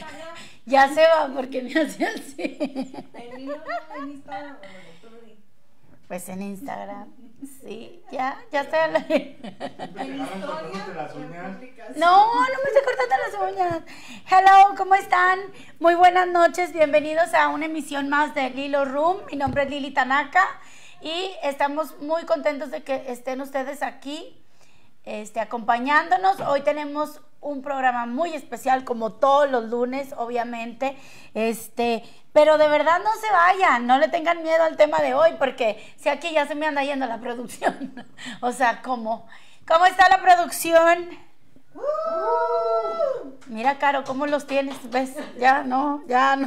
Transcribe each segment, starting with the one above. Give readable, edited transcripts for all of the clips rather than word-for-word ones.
Ya se va porque me hace así. En Instagram. Pues en Instagram. Sí, ya estoy a la... No me estoy cortando las uñas. Hello, ¿cómo están? Muy buenas noches, bienvenidos a una emisión más de Lilo Room. Mi nombre es Lili Tanaka y estamos muy contentos de que estén ustedes aquí acompañándonos. Hoy tenemos un programa muy especial como todos los lunes, obviamente, pero de verdad no se vayan, no le tengan miedo al tema de hoy, porque si aquí ya se me anda yendo la producción. O sea, ¿cómo está la producción? Mira, Caro, ¿cómo los tienes? ¿Ves? Ya no.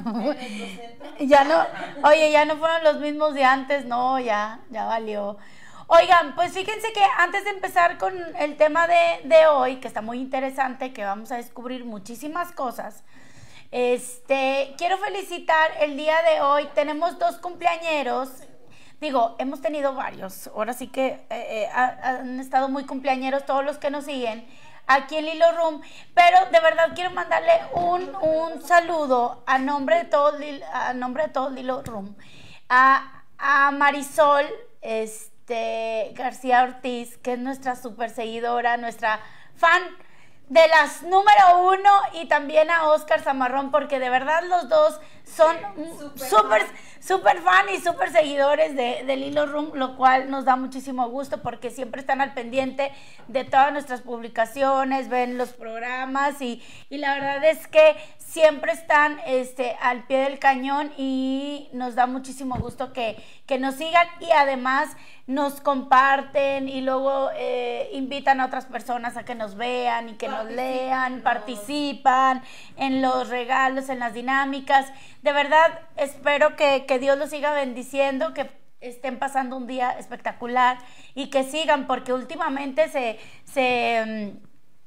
Oye, ya no fueron los mismos de antes, no, ya valió. Oigan, pues fíjense que antes de empezar con el tema de hoy, que está muy interesante, que vamos a descubrir muchísimas cosas, quiero felicitar el día de hoy. Tenemos 2 cumpleañeros. Digo, hemos tenido varios. Ahora sí que han estado muy cumpleañeros todos los que nos siguen aquí en Lilo Room, pero de verdad quiero mandarle un saludo a nombre de todo Lilo Room a Marisol García Ortiz, que es nuestra súper seguidora, nuestra fan de las número 1, y también a Oscar Zamarrón, porque de verdad los dos son súper fan y súper seguidores de Lilo Room, lo cual nos da muchísimo gusto porque siempre están al pendiente de todas nuestras publicaciones, ven los programas y la verdad es que siempre están al pie del cañón y nos da muchísimo gusto que nos sigan, y además nos comparten y luego invitan a otras personas a que nos vean y que nos lean, participan en los regalos, en las dinámicas. De verdad espero que Dios los siga bendiciendo, que estén pasando un día espectacular y que sigan, porque últimamente se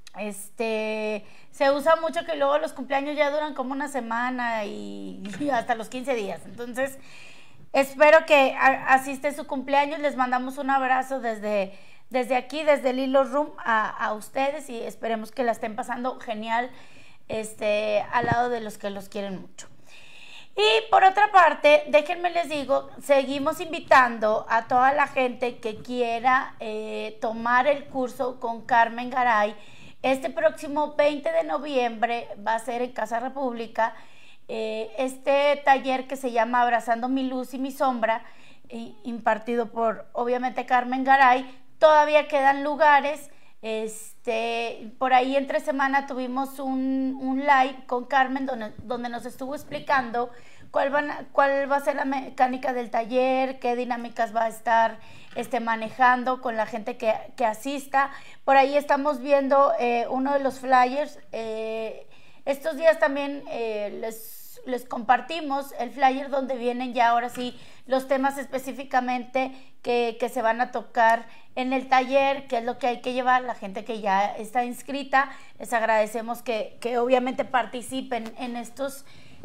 usa mucho que luego los cumpleaños ya duran como una semana y hasta los 15 días. Entonces, espero que asiste su cumpleaños. Les mandamos un abrazo desde aquí, desde Lilo Room a ustedes, y esperemos que la estén pasando genial al lado de los que los quieren mucho. Y por otra parte, déjenme les digo, seguimos invitando a toda la gente que quiera tomar el curso con Carmen Garay. Este próximo 20 de noviembre va a ser en Casa República este taller que se llama Abrazando mi luz y mi sombra, impartido por obviamente Carmen Garay. Todavía quedan lugares. Por ahí entre semana tuvimos un live con Carmen donde nos estuvo explicando cuál va a ser la mecánica del taller, qué dinámicas va a estar manejando con la gente que asista. Por ahí estamos viendo uno de los flyers. Estos días también les compartimos el flyer donde vienen ya ahora sí los temas específicamente que se van a tocar en el taller, qué es lo que hay que llevar. La gente que ya está inscrita, les agradecemos que obviamente participen en estos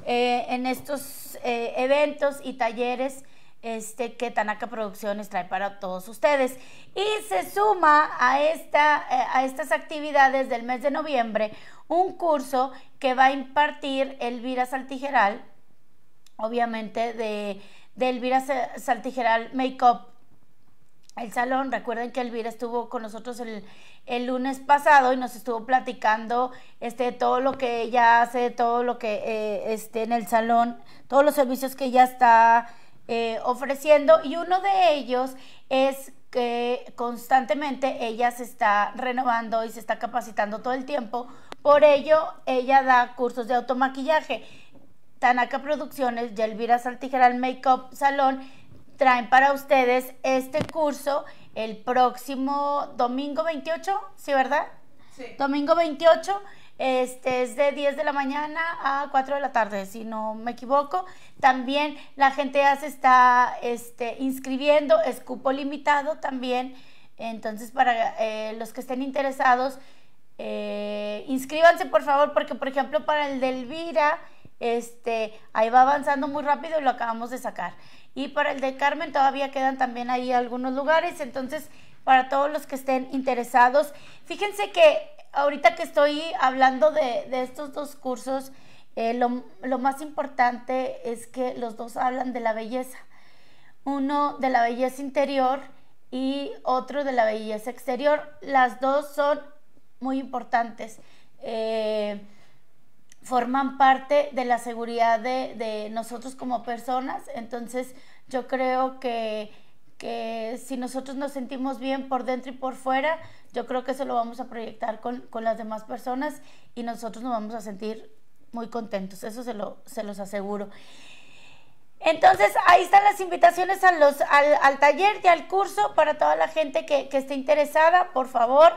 eventos y talleres que Tanaka Producciones trae para todos ustedes. Y se suma a estas actividades del mes de noviembre un curso que va a impartir Elvira Saltijeral, obviamente de Elvira Saltijeral Makeup, el salón. Recuerden que Elvira estuvo con nosotros el lunes pasado y nos estuvo platicando todo lo que ella hace, todo lo que en el salón, todos los servicios que ella está ofreciendo, y uno de ellos es que constantemente ella se está renovando y se está capacitando todo el tiempo. Por ello ella da cursos de automaquillaje. Tanaka Producciones y Elvira Saltijeral Makeup Salón traen para ustedes este curso el próximo domingo 28, ¿sí, verdad? Sí. Domingo 28, es de 10 de la mañana a 4 de la tarde, si no me equivoco. También la gente ya se está inscribiendo, es cupo limitado también. Entonces, para los que estén interesados, inscríbanse por favor, porque por ejemplo para el de Elvira, ahí va avanzando muy rápido y lo acabamos de sacar. Y para el de Carmen todavía quedan también ahí algunos lugares. Entonces, para todos los que estén interesados, fíjense que ahorita que estoy hablando de estos 2 cursos, lo más importante es que los dos hablan de la belleza. Uno de la belleza interior y otro de la belleza exterior. Las dos son muy importantes. Forman parte de la seguridad de nosotros como personas. Entonces yo creo que si nosotros nos sentimos bien por dentro y por fuera, yo creo que eso lo vamos a proyectar con las demás personas y nosotros nos vamos a sentir muy contentos. Eso se los aseguro. Entonces ahí están las invitaciones al taller y al curso para toda la gente que esté interesada. Por favor,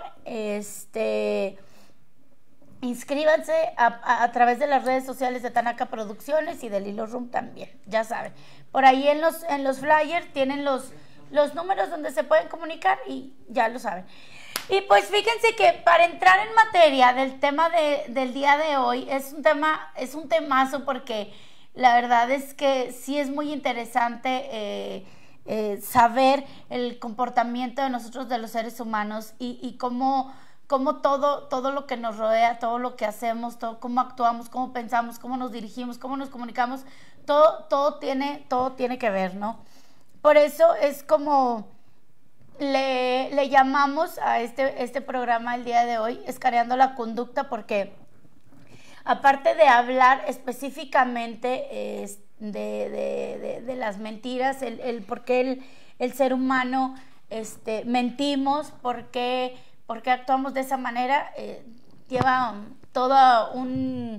inscríbanse a través de las redes sociales de Tanaka Producciones y de Lilo Room también, ya saben. Por ahí en los flyers tienen los números donde se pueden comunicar y ya lo saben. Y pues fíjense que para entrar en materia del tema del día de hoy, es un temazo porque la verdad es que sí es muy interesante saber el comportamiento de nosotros, de los seres humanos, y cómo todo lo que nos rodea, todo lo que hacemos, cómo actuamos, cómo pensamos, cómo nos dirigimos, cómo nos comunicamos, todo tiene que ver, ¿no? Por eso es como le llamamos a este programa el día de hoy, Escaneando la Conducta, porque aparte de hablar específicamente de las mentiras, el por qué el ser humano mentimos, por qué actuamos de esa manera, lleva todo un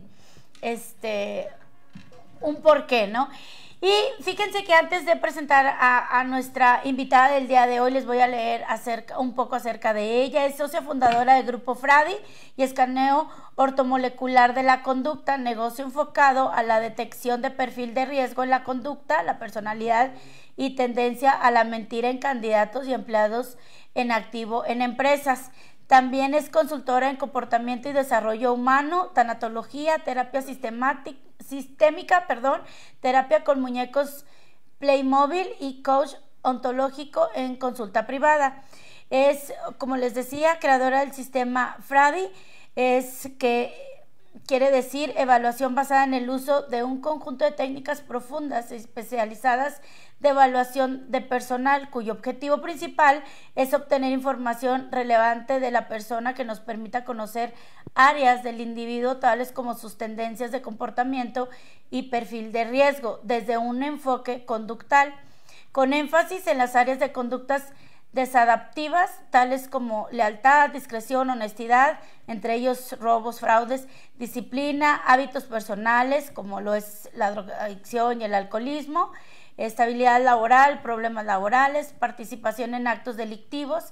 porqué, ¿no? Y fíjense que antes de presentar a nuestra invitada del día de hoy, les voy a leer un poco acerca de ella. Es socia fundadora del Grupo Fradi y Escaneo Ortomolecular de la Conducta, negocio enfocado a la detección de perfil de riesgo en la conducta, la personalidad y tendencia a la mentira en candidatos y empleados en activo en empresas. También es consultora en comportamiento y desarrollo humano, tanatología, terapia sistémica, terapia con muñecos Playmobil y coach ontológico en consulta privada. Es, como les decía, creadora del sistema Fradi, que quiere decir evaluación basada en el uso de un conjunto de técnicas profundas y especializadas de evaluación de personal, cuyo objetivo principal es obtener información relevante de la persona que nos permita conocer áreas del individuo, tales como sus tendencias de comportamiento y perfil de riesgo, desde un enfoque conductal, con énfasis en las áreas de conductas desadaptivas, tales como lealtad, discreción, honestidad, entre ellos robos, fraudes, disciplina, hábitos personales, como lo es la drogadicción y el alcoholismo, estabilidad laboral, problemas laborales, participación en actos delictivos.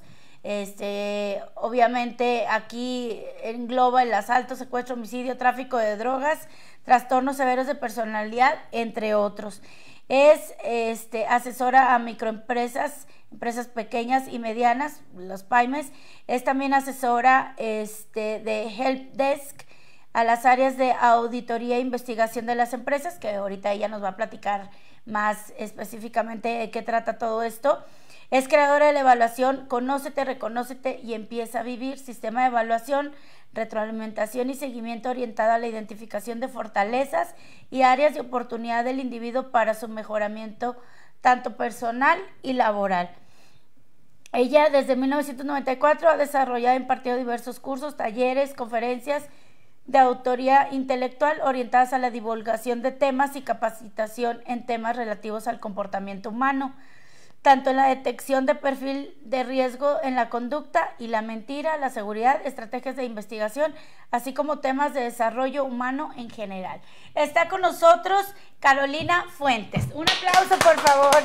Obviamente aquí engloba el asalto, secuestro, homicidio, tráfico de drogas, trastornos severos de personalidad, entre otros. Es asesora a microempresas, empresas pequeñas y medianas, los pymes. Es también asesora de Help Desk a las áreas de auditoría e investigación de las empresas, que ahorita ella nos va a platicar más específicamente de qué trata todo esto. Es creadora de la evaluación Conócete, Reconócete y Empieza a Vivir, sistema de evaluación, retroalimentación y seguimiento orientado a la identificación de fortalezas y áreas de oportunidad del individuo para su mejoramiento tanto personal y laboral. Ella desde 1994 ha desarrollado e impartido diversos cursos, talleres, conferencias de autoría intelectual orientadas a la divulgación de temas y capacitación en temas relativos al comportamiento humano, tanto en la detección de perfil de riesgo en la conducta y la mentira, la seguridad, estrategias de investigación, así como temas de desarrollo humano en general. Está con nosotros Carolina Fuentes. Un aplauso, por favor.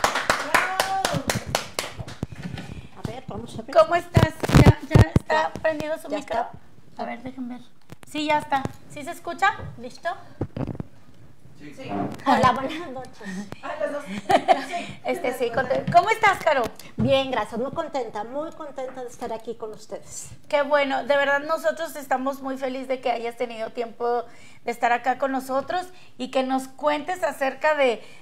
A ver, vamos a ver. ¿Cómo estás? ¿Ya está prendido su micro? A ver, déjenme ver. Sí, ya está. ¿Sí se escucha? ¿Listo? Sí. Hola, buenas noches. Los dos. Sí, ¿cómo estás, Caro? Bien, gracias, muy contenta de estar aquí con ustedes. Qué bueno, de verdad nosotros estamos muy felices de que hayas tenido tiempo de estar acá con nosotros y que nos cuentes acerca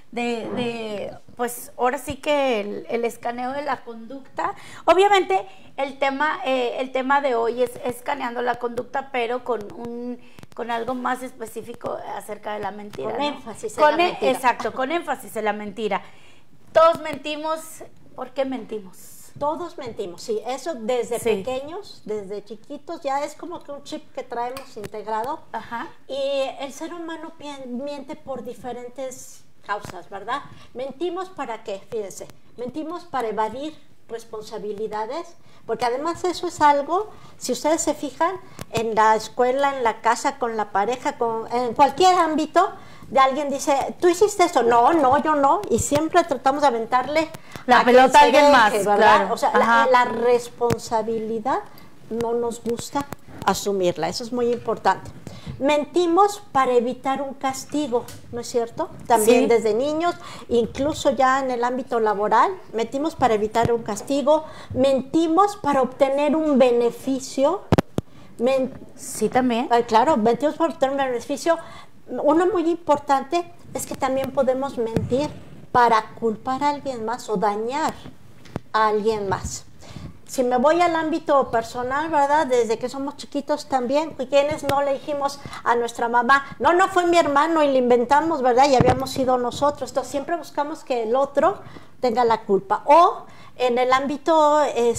pues ahora sí que el escaneo de la conducta. Obviamente el tema de hoy es escaneando la conducta, pero con algo más específico acerca de la mentira. Con ¿no? énfasis en la mentira. Exacto, con énfasis en la mentira. Todos mentimos. ¿Por qué mentimos? Todos mentimos, sí, eso desde pequeños, desde chiquitos, ya es como que un chip que traemos integrado. Ajá. Y el ser humano miente por diferentes causas, ¿verdad? Mentimos para qué, fíjense, mentimos para evadir responsabilidades, porque además eso es algo, si ustedes se fijan, en la escuela, en la casa, con la pareja, en cualquier ámbito, de alguien dice, ¿tú hiciste eso? No, yo no. Y siempre tratamos de aventarle la pelota a alguien más, ¿verdad? Claro. O sea, la responsabilidad no nos gusta asumirla. Eso es muy importante. Mentimos para evitar un castigo, ¿no es cierto? También desde niños, incluso ya en el ámbito laboral, mentimos para evitar un castigo, mentimos para obtener un beneficio. Sí, también. Claro, mentimos para obtener un beneficio. Uno muy importante es que también podemos mentir para culpar a alguien más o dañar a alguien más. Si me voy al ámbito personal, ¿verdad? Desde que somos chiquitos también, quienes no le dijimos a nuestra mamá, no fue mi hermano y le inventamos, ¿verdad? Y habíamos sido nosotros. Entonces siempre buscamos que el otro tenga la culpa. O en el ámbito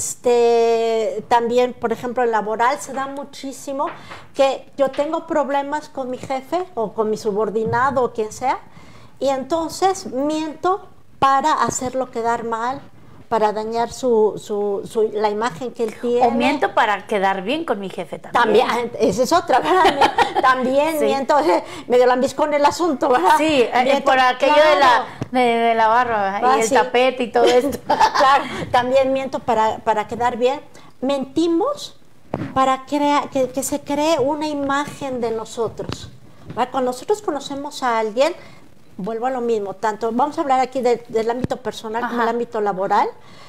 también, por ejemplo, laboral, se da muchísimo que yo tengo problemas con mi jefe o con mi subordinado o quien sea, y entonces miento para hacerlo quedar mal, para dañar la imagen que él tiene. O miento para quedar bien con mi jefe también. También, esa es otra, ¿verdad? También miento, medio lambiscón el asunto, ¿verdad? Sí, miento, por aquello de la barba y el tapete y todo esto. Claro, también miento para quedar bien. Mentimos para que se cree una imagen de nosotros, ¿verdad? Cuando nosotros conocemos a alguien, vuelvo a lo mismo, vamos a hablar aquí del ámbito personal como el ámbito laboral.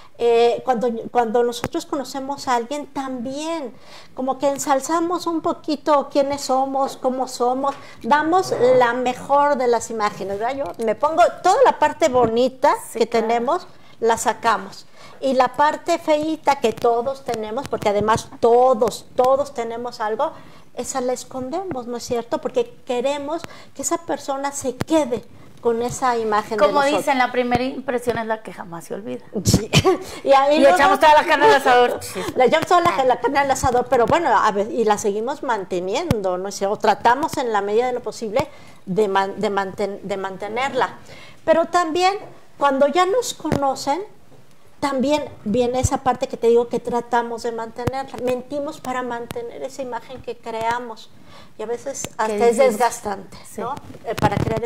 Cuando nosotros conocemos a alguien, también como que ensalzamos un poquito quiénes somos, cómo somos, damos la mejor de las imágenes, ¿verdad? Yo me pongo toda la parte bonita que tenemos, la sacamos. Y la parte feíta que todos tenemos, porque además todos tenemos algo, esa la escondemos, ¿no es cierto? Porque queremos que esa persona se quede con esa imagen de nosotros. Como dicen, la primera impresión es la que jamás se olvida. Sí. Y echamos toda la carne al asador. Le echamos toda la carne al asador, pero bueno, a ver, y la seguimos manteniendo, ¿no es cierto? Tratamos en la medida de lo posible de mantenerla. Pero también, cuando ya nos conocen, también viene esa parte que te digo que tratamos de mantenerla. Mentimos para mantener esa imagen que creamos. Y a veces hasta es desgastante, ¿no? Para crear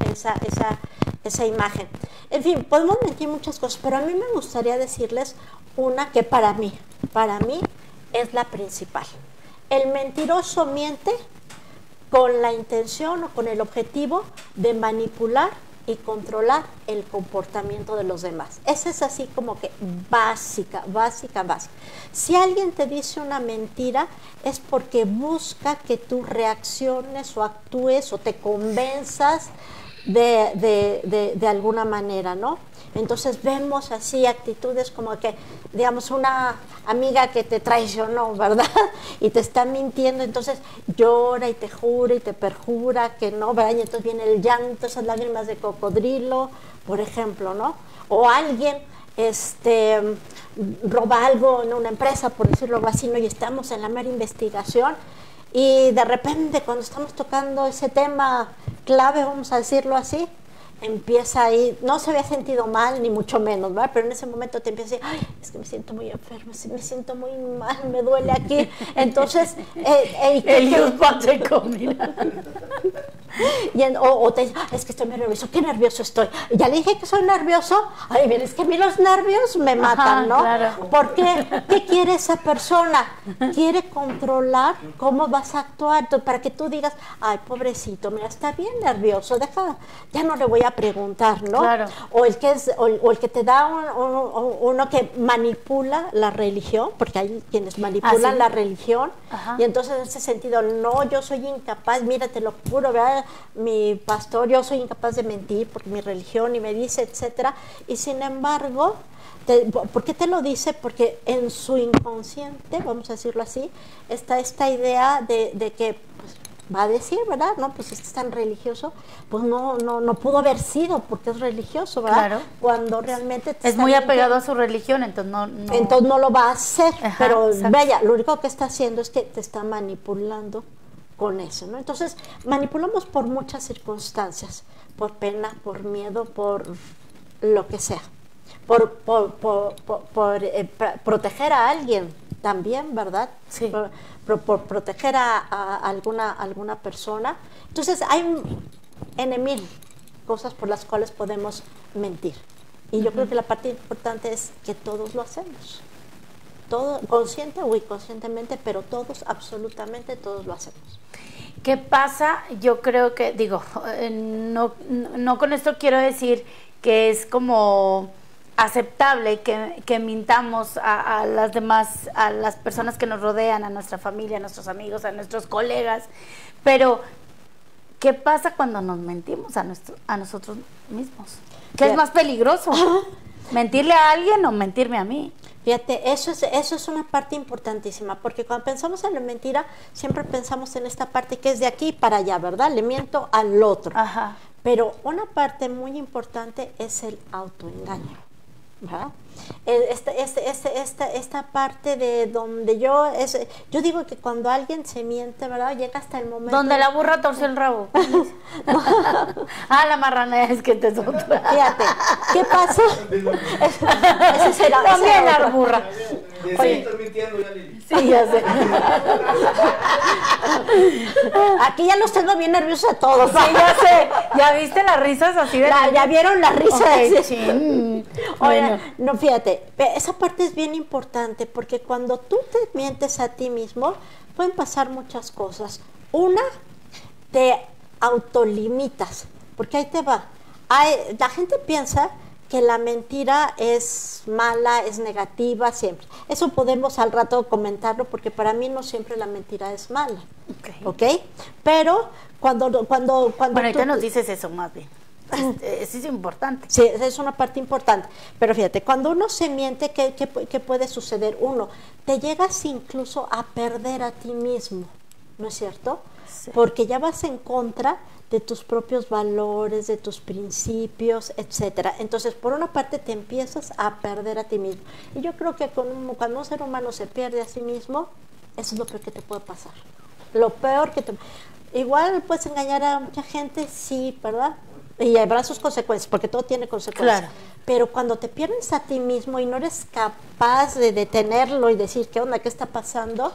esa imagen. En fin, podemos mentir muchas cosas, pero a mí me gustaría decirles una que para mí es la principal. El mentiroso miente con la intención o con el objetivo de manipular y controlar el comportamiento de los demás. Esa es así como que básica. Si alguien te dice una mentira, es porque busca que tú reacciones o actúes o te convenzas de alguna manera, ¿no? Entonces vemos así actitudes como que, digamos, una amiga que te traicionó, ¿verdad? Y te está mintiendo, entonces llora y te jura y te perjura que no, ¿verdad? Y entonces viene el llanto, esas lágrimas de cocodrilo, por ejemplo, ¿no? O alguien roba algo en una empresa, por decirlo así, ¿no? Y estamos en la mera investigación y de repente cuando estamos tocando ese tema clave, vamos a decirlo así, empieza ahí, no se había sentido mal, ni mucho menos, ¿verdad? Pero en ese momento te empieza a decir, ay, es que me siento muy enferma, me siento muy mal, me duele aquí. Entonces, ellos van a combinar. O te dice, es que estoy muy nervioso, qué nervioso estoy. Y ya le dije que soy nervioso. Ay, mira, es que a mí los nervios me matan, ¿no? Claro. ¿Por qué? ¿Qué quiere esa persona? Quiere controlar cómo vas a actuar, entonces, para que tú digas, ay, pobrecito, mira, está bien nervioso, ya no le voy a preguntar, ¿no? Claro. O el que te da uno que manipula la religión, porque hay quienes manipulan ¿sí? la religión, Ajá. y entonces en ese sentido, no, yo soy incapaz, mira, te lo juro, ¿verdad? Mi pastor, yo soy incapaz de mentir porque mi religión y me dice, etcétera, y sin embargo, ¿por qué te lo dice? Porque en su inconsciente, vamos a decirlo así, está esta idea de que pues, va a decir, ¿verdad? No, pues este es tan religioso, pues no pudo haber sido porque es religioso, ¿verdad? Claro. Cuando realmente Es muy apegado a su religión, entonces no. Entonces no lo va a hacer, Ajá, pero exacto. vaya, lo único que está haciendo es que te está manipulando con eso, ¿no? Entonces manipulamos por muchas circunstancias, por pena, por miedo, por lo que sea, por proteger a alguien también, ¿verdad? Sí. Por proteger a alguna persona. Entonces hay N mil cosas por las cuales podemos mentir. Y yo creo que la parte importante es que todos lo hacemos. Todo, consciente o inconscientemente, pero todos, absolutamente todos lo hacemos. ¿Qué pasa? Yo creo que, digo, no con esto quiero decir que es como aceptable que mintamos a las demás, a las personas que nos rodean, a nuestra familia, a nuestros amigos, a nuestros colegas, pero ¿qué pasa cuando nos mentimos a nosotros mismos? ¿Qué es más peligroso? ¿Mentirle a alguien o mentirme a mí? Fíjate, eso es una parte importantísima, porque cuando pensamos en la mentira, siempre pensamos en esta parte que es de aquí para allá, ¿verdad? Le miento al otro. Ajá. Pero una parte muy importante es el autoengaño, ¿verdad? Esta parte de donde yo digo que cuando alguien se miente, ¿verdad? Llega hasta el momento... Donde la burra torció el rabo. La marrana es que te soltó. Fíjate, ¿qué pasa? Ese será, también la burra. Oye, sí, ya sé. Aquí ya los tengo bien nerviosos a todos. Sí, ya sé. ¿Ya viste las risas así de ¿Ya vieron la risa? Okay, Oye, no, fíjate, esa parte es bien importante porque cuando tú te mientes a ti mismo, pueden pasar muchas cosas. Una, te autolimitas, porque ahí te va. La gente piensa que la mentira es mala, es negativa, siempre. Eso podemos al rato comentarlo, porque para mí no siempre la mentira es mala. ¿Ok? Pero cuando bueno, ahorita nos dices eso más bien. Eso es importante. Sí, es una parte importante. Pero fíjate, cuando uno se miente, ¿qué puede suceder? Uno, te llegas incluso a perder a ti mismo, ¿no es cierto? Sí. Porque ya vas en contra de tus propios valores, de tus principios, etcétera. Entonces, por una parte te empiezas a perder a ti mismo. Y yo creo que cuando un ser humano se pierde a sí mismo, eso es lo peor que te puede pasar. Lo peor que te... Igual puedes engañar a mucha gente, sí, ¿verdad? Y habrá sus consecuencias, porque todo tiene consecuencias. Claro. Pero cuando te pierdes a ti mismo y no eres capaz de detenerlo y decir, ¿qué onda? ¿Qué está pasando?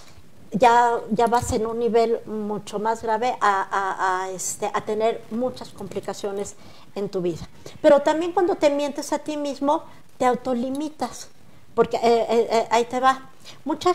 Ya vas en un nivel mucho más grave a tener muchas complicaciones en tu vida. Pero también cuando te mientes a ti mismo, te autolimitas, porque ahí te va. Mucha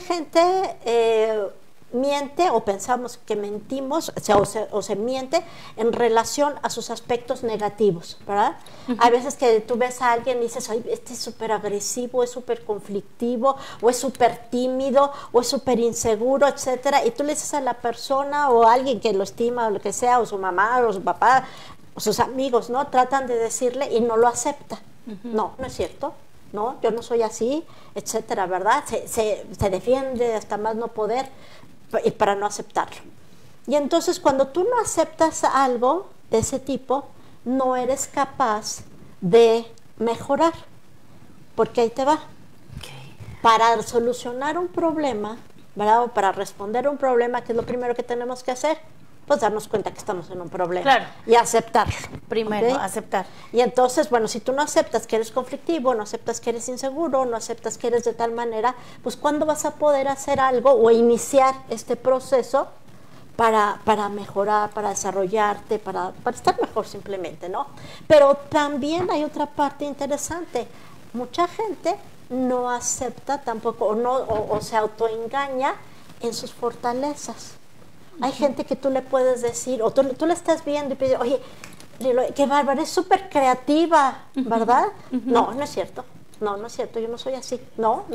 gente miente o pensamos que mentimos o se miente en relación a sus aspectos negativos, ¿verdad? Hay veces que tú ves a alguien y dices, ay, este es súper agresivo, es súper conflictivo, o es súper tímido, o es súper inseguro, etcétera, y tú le dices a la persona o a alguien que lo estima o lo que sea, o su mamá o su papá o sus amigos, ¿no? Tratan de decirle y no lo acepta. No es cierto. No, yo no soy así, etcétera, ¿verdad? Se defiende hasta más no poder para no aceptarlo. Y entonces cuando tú no aceptas algo de ese tipo, no eres capaz de mejorar, porque ahí te va. Okay. Para solucionar un problema, ¿verdad? O para responder a un problema, ¿qué es lo primero que tenemos que hacer? Pues darnos cuenta que estamos en un problema. Claro. Y aceptarlo. Primero, ¿okay? aceptar. Y entonces, bueno, si tú no aceptas que eres conflictivo, no aceptas que eres inseguro, no aceptas que eres de tal manera, pues ¿cuándo vas a poder hacer algo o iniciar este proceso para mejorar, para desarrollarte, para estar mejor simplemente, ¿no? Pero también hay otra parte interesante. Mucha gente no acepta tampoco o se autoengaña en sus fortalezas. Hay gente que tú le puedes decir, o tú le estás viendo y pides, oye, qué bárbara, es súper creativa, ¿verdad? No, no es cierto. No, no es cierto, yo no soy así. No.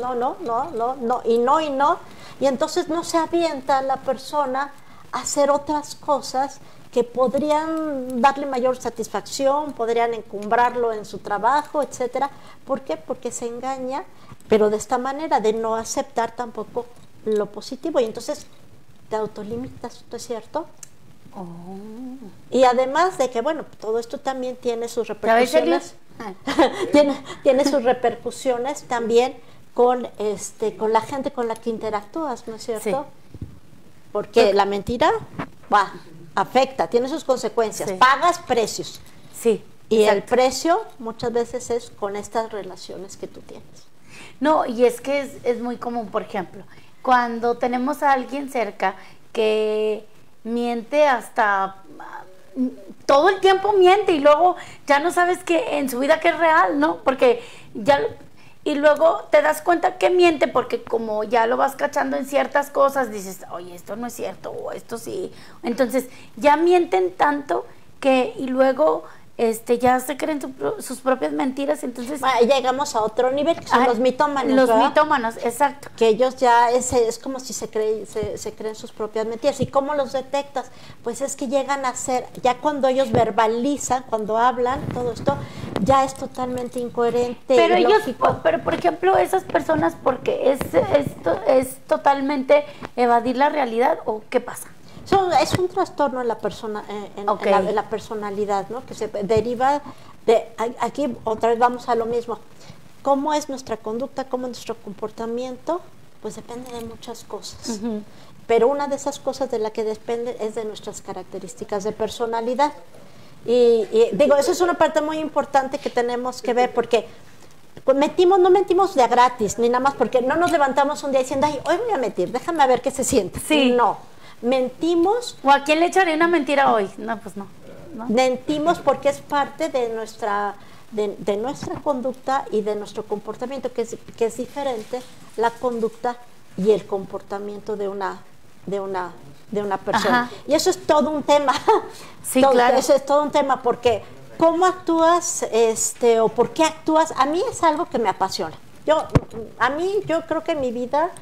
Y entonces no se avienta la persona a hacer otras cosas que podrían darle mayor satisfacción, podrían encumbrarlo en su trabajo, etcétera. ¿Por qué? Porque se engaña, pero de esta manera, de no aceptar tampoco lo positivo. Y entonces te autolimitas, ¿no es cierto? Oh. Y además de que, bueno, todo esto también tiene sus repercusiones. tiene sus repercusiones también con la gente con la que interactúas, ¿no es cierto? Sí. Porque la mentira afecta, tiene sus consecuencias, sí. Pagas precios. Sí. Y exacto. El precio muchas veces es con estas relaciones que tú tienes. No, y es que es muy común, por ejemplo, cuando tenemos a alguien cerca que miente hasta todo el tiempo miente y luego ya no sabes que en su vida que es real, ¿no? Porque ya, y luego te das cuenta que miente porque como ya lo vas cachando en ciertas cosas, dices, oye, esto no es cierto, o esto sí. Entonces ya mienten tanto que, y luego ya se creen sus propias mentiras, entonces... llegamos a otro nivel, que son los mitómanos, los ¿verdad? Mitómanos, exacto. Que ellos ya, es como si se creen sus propias mentiras. ¿Y cómo los detectas? Pues es que llegan a ser, ya cuando ellos verbalizan, cuando hablan, todo esto, ya es totalmente incoherente. Pero pero por ejemplo, esas personas, porque es totalmente evadir la realidad, ¿o qué pasa? Es un trastorno en la persona, en la personalidad, ¿no? Que se deriva de, aquí otra vez vamos a lo mismo, cómo es nuestra conducta, cómo es nuestro comportamiento, pues depende de muchas cosas, pero una de esas cosas de la que depende es de nuestras características de personalidad, y digo, eso es una parte muy importante que tenemos que ver, porque no mentimos de a gratis, ni nada más porque no nos levantamos un día diciendo, ay, hoy voy a mentir, déjame ver qué se siente. Sí. No. Mentimos. ¿O a quién le echaré una mentira hoy? No, pues no. Mentimos porque es parte de nuestra conducta y de nuestro comportamiento, que es diferente la conducta y el comportamiento de una persona. Ajá. Y eso es todo un tema. Sí, claro. Eso es todo un tema, porque cómo actúas, o por qué actúas, a mí es algo que me apasiona. Yo creo que en mi vida,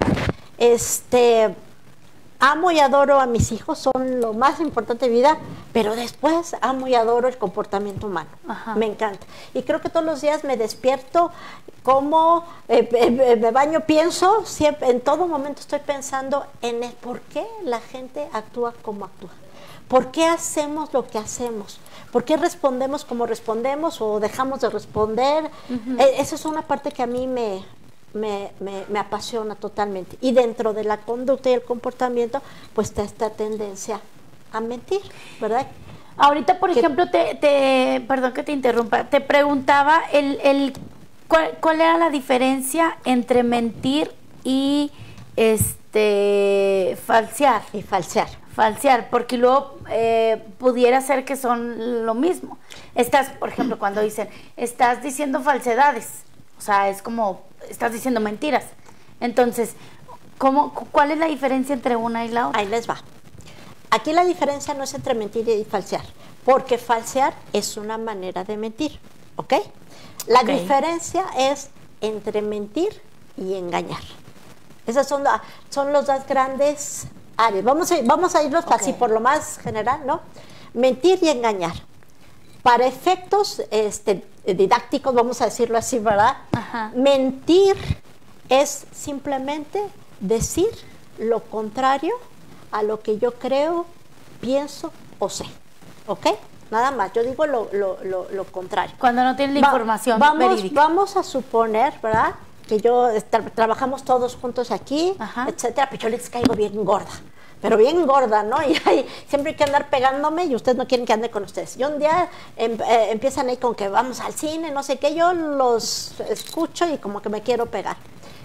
amo y adoro a mis hijos, son lo más importante de mi vida, pero después amo y adoro el comportamiento humano. Ajá. Me encanta. Y creo que todos los días me despierto, como, me baño, pienso, siempre, en todo momento estoy pensando en el por qué la gente actúa como actúa. ¿Por qué hacemos lo que hacemos? ¿Por qué respondemos como respondemos o dejamos de responder? Esa es una parte que a mí me apasiona totalmente. Y dentro de la conducta y el comportamiento, pues está esta tendencia a mentir, ¿verdad? Ahorita, por ejemplo, perdón que te interrumpa, te preguntaba ¿cuál era la diferencia entre mentir y falsear? Y falsear. Falsear, porque luego pudiera ser que son lo mismo. Por ejemplo, cuando dicen, estás diciendo falsedades, o sea, es como, estás diciendo mentiras. Entonces, ¿cuál es la diferencia entre una y la otra? Ahí les va. Aquí la diferencia no es entre mentir y falsear, porque falsear es una manera de mentir, ¿ok? La diferencia es entre mentir y engañar. Esas son los dos grandes áreas. Vamos a irnos así por lo más general, ¿no? Mentir y engañar. Para efectos didácticos, vamos a decirlo así, ¿verdad? Ajá. Mentir es simplemente decir lo contrario a lo que yo creo, pienso o sé, ¿ok? Nada más, yo digo lo contrario. Cuando no tienen la información verídica. Vamos a suponer, ¿verdad?, que trabajamos todos juntos aquí, etcétera, pero yo les caigo bien gorda. Pero bien gorda, ¿no? Y siempre hay que andar pegándome y ustedes no quieren que ande con ustedes. Y un día empiezan ahí con que vamos al cine, no sé qué, yo los escucho y como que me quiero pegar.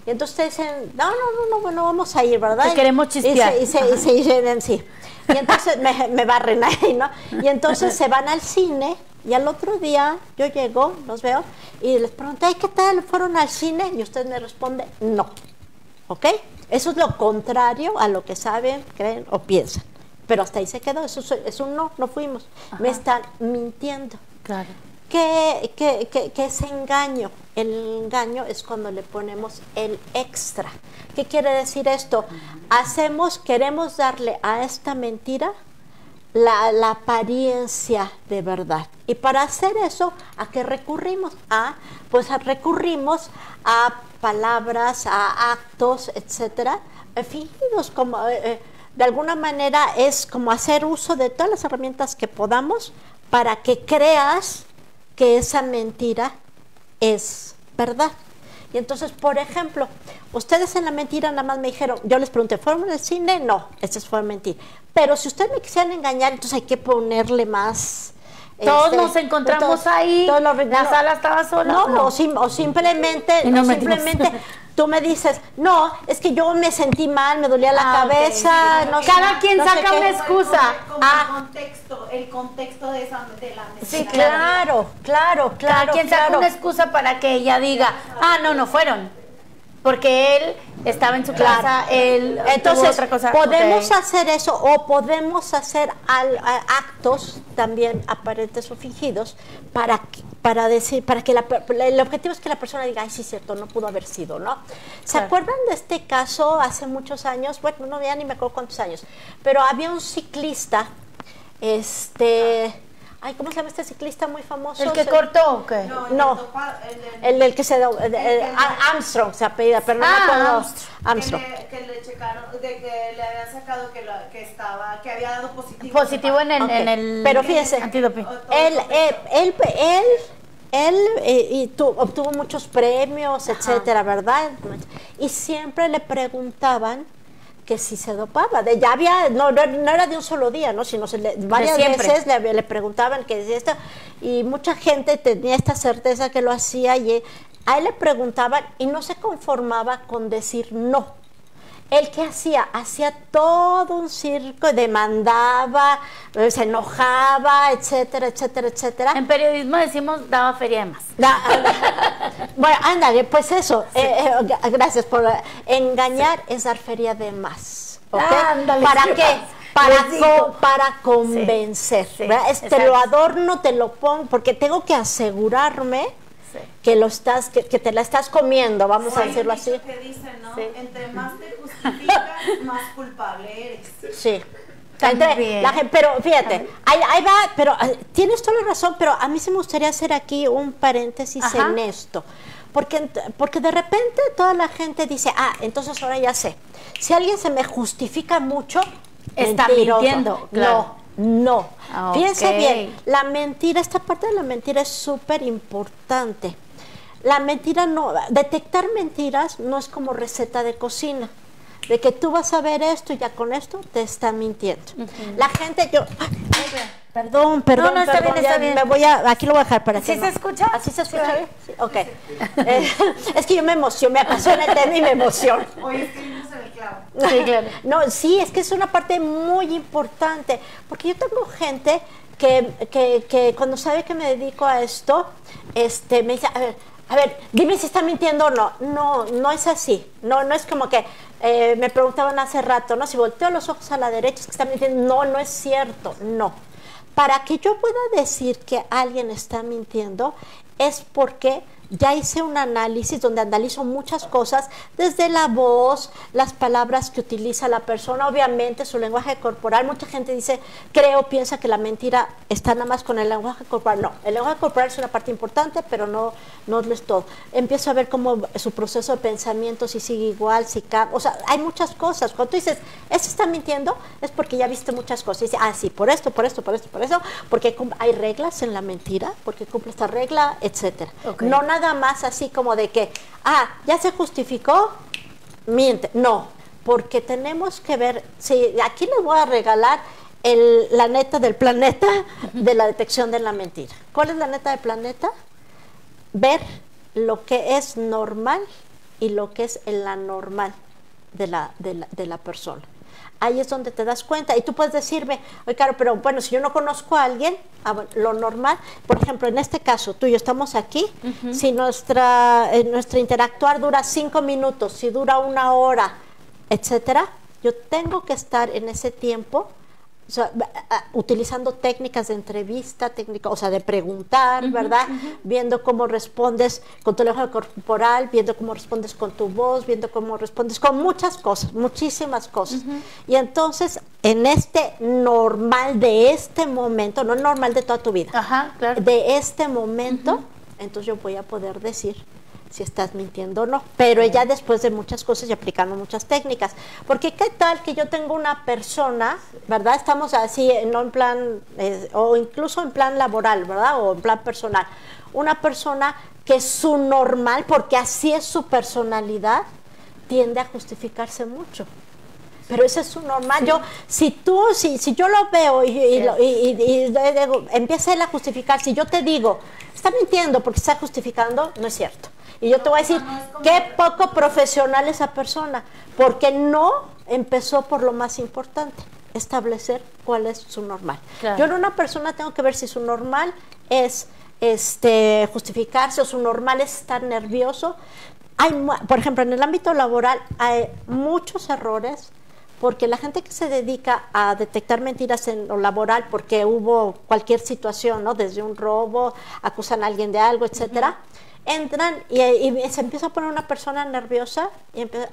Y entonces ustedes dicen, no, bueno, vamos a ir, ¿verdad? Te queremos chispear. Y se llenan, sí. Y entonces me barren ahí, ¿no? Y entonces se van al cine y al otro día yo llego, los veo y les pregunto, ¿qué tal? ¿Fueron al cine? Y usted me responde, no. ¿Ok? Eso es lo contrario a lo que saben, creen o piensan. Pero hasta ahí se quedó, eso es un no fuimos. Ajá. Me están mintiendo. Claro. ¿Qué es engaño? El engaño es cuando le ponemos el extra. ¿Qué quiere decir esto? Queremos darle a esta mentira la apariencia de verdad. Y para hacer eso, ¿a qué recurrimos? Recurrimos a palabras, a actos, etcétera, fingidos, como de alguna manera es como hacer uso de todas las herramientas que podamos para que creas que esa mentira es verdad. Y entonces, por ejemplo, ustedes en la mentira nada más me dijeron, yo les pregunté, ¿fueron al cine? No, esa fue mentira. Pero si ustedes me quisieran engañar, entonces hay que ponerle más. Todos nos encontramos ahí, la sala estaba sola. No. O simplemente, tú me dices, no, es que yo me sentí mal, me dolía la cabeza. Okay. No, cada quien saca una excusa. El contexto de la mentira. Sí, claro. Cada quien saca una excusa para que ella diga, no fueron. Porque él estaba en su casa, entonces otra cosa. Podemos hacer eso o podemos hacer actos también aparentes o fingidos para que el objetivo es que la persona diga, ay, sí, cierto, no pudo haber sido, ¿no? ¿Se acuerdan de este caso hace muchos años? Bueno, no, ya ni me acuerdo cuántos años, pero había un ciclista, ¿cómo se llama este ciclista muy famoso? ¿El que cortó o qué? No, el que se Armstrong se apellida, pero no me acuerdo. Armstrong. Que le checaron, que le habían sacado que había dado positivo. Positivo en el pero fíjense, antidoping. Él obtuvo muchos premios, etcétera, ¿verdad? Y siempre le preguntaban que si se dopaba, no era de un solo día, ¿no? Sino varias veces le preguntaban que si esto, y mucha gente tenía esta certeza que lo hacía, y a él le preguntaban y no se conformaba con decir no. ¿Él qué hacía? Hacía todo un circo, demandaba, se enojaba, etcétera, etcétera, etcétera. En periodismo decimos, daba feria de más. Bueno, ándale, pues eso. Sí. Gracias por engañar, es dar feria de más. ¿Okay? Ándale, ¿Para qué? Para convencer. Sí, te lo adorno, te lo pongo, porque tengo que asegurarme que que te la estás comiendo, vamos a decirlo así. Que dicen, ¿no? Sí. Entre más te justificas, más culpable eres. Sí. Pero fíjate, ahí va, pero tienes toda la razón, pero a mí se me gustaría hacer aquí un paréntesis en esto, porque de repente toda la gente dice, entonces ahora ya sé, si alguien se me justifica mucho, está mintiendo. Claro. No. Fíjense bien, la mentira, esta parte de la mentira es súper importante. La mentira detectar mentiras no es como receta de cocina, de que tú vas a ver esto y ya con esto te está mintiendo. La gente, perdón, no, está bien. Aquí lo voy a dejar para que ¿Sí se escucha? ¿Así se escucha bien? Sí, ok. Es que yo me emociono, me apasiona el tema y me emociono. Oye, escribimos en el clavo. Sí, claro. No, sí, es que es una parte muy importante, porque yo tengo gente que cuando sabe que me dedico a esto, me dice, a ver, dime si está mintiendo o no. No es así. No es como que me preguntaban hace rato, ¿no? Si volteo los ojos a la derecha es que está mintiendo. No es cierto, no. Para que yo pueda decir que alguien está mintiendo es porque ya hice un análisis donde analizo muchas cosas, desde la voz, las palabras que utiliza la persona, obviamente su lenguaje corporal. Mucha gente piensa que la mentira está nada más con el lenguaje corporal. No, el lenguaje corporal es una parte importante, pero no es todo. Empiezo a ver cómo su proceso de pensamiento, si sigue igual, si cambia. O sea, hay muchas cosas. Cuando tú dices, ¿este está mintiendo? Es porque ya viste muchas cosas. Y dices, sí, por esto, porque hay reglas en la mentira, porque cumple esta regla, etcétera. Okay. No nada más así como de que, ya se justificó, miente. No, porque tenemos que ver, aquí les voy a regalar la neta del planeta de la detección de la mentira. ¿Cuál es la neta del planeta? Ver lo que es normal y lo que es el anormal de la persona. Ahí es donde te das cuenta. Y tú puedes decirme, oye, Caro, pero bueno, si yo no conozco a alguien, bueno, lo normal, por ejemplo, en este caso, tú y yo estamos aquí, si nuestra interactuar dura 5 minutos, si dura 1 hora, etcétera, yo tengo que estar en ese tiempo, o sea, utilizando técnicas de entrevista, o sea, de preguntar, ¿verdad? Viendo cómo respondes con tu lenguaje corporal, viendo cómo respondes con tu voz, viendo cómo respondes con muchas cosas, muchísimas cosas. Y entonces, en este normal de este momento, no normal de toda tu vida, Claro. de este momento, entonces yo voy a poder decir si estás mintiendo o no, pero ya después de muchas cosas y aplicando muchas técnicas, porque qué tal que yo tengo una persona, ¿verdad? Estamos así, no en plan, o incluso en plan laboral, ¿verdad? O en plan personal, una persona que su normal, porque así es su personalidad, tiende a justificarse mucho. Pero ese es su normal. Sí. Si yo lo veo y empieza él a justificar, si yo te digo, está mintiendo porque está justificando, no es cierto. Y yo te voy a decir, qué poco profesional esa persona, porque no empezó por lo más importante, establecer cuál es su normal. Claro. Yo en una persona tengo que ver si su normal es justificarse o su normal es estar nervioso. Por ejemplo, en el ámbito laboral hay muchos errores, porque la gente que se dedica a detectar mentiras en lo laboral, porque hubo cualquier situación, ¿no? Desde un robo, acusan a alguien de algo, etcétera, entran y se empieza a poner una persona nerviosa y empieza,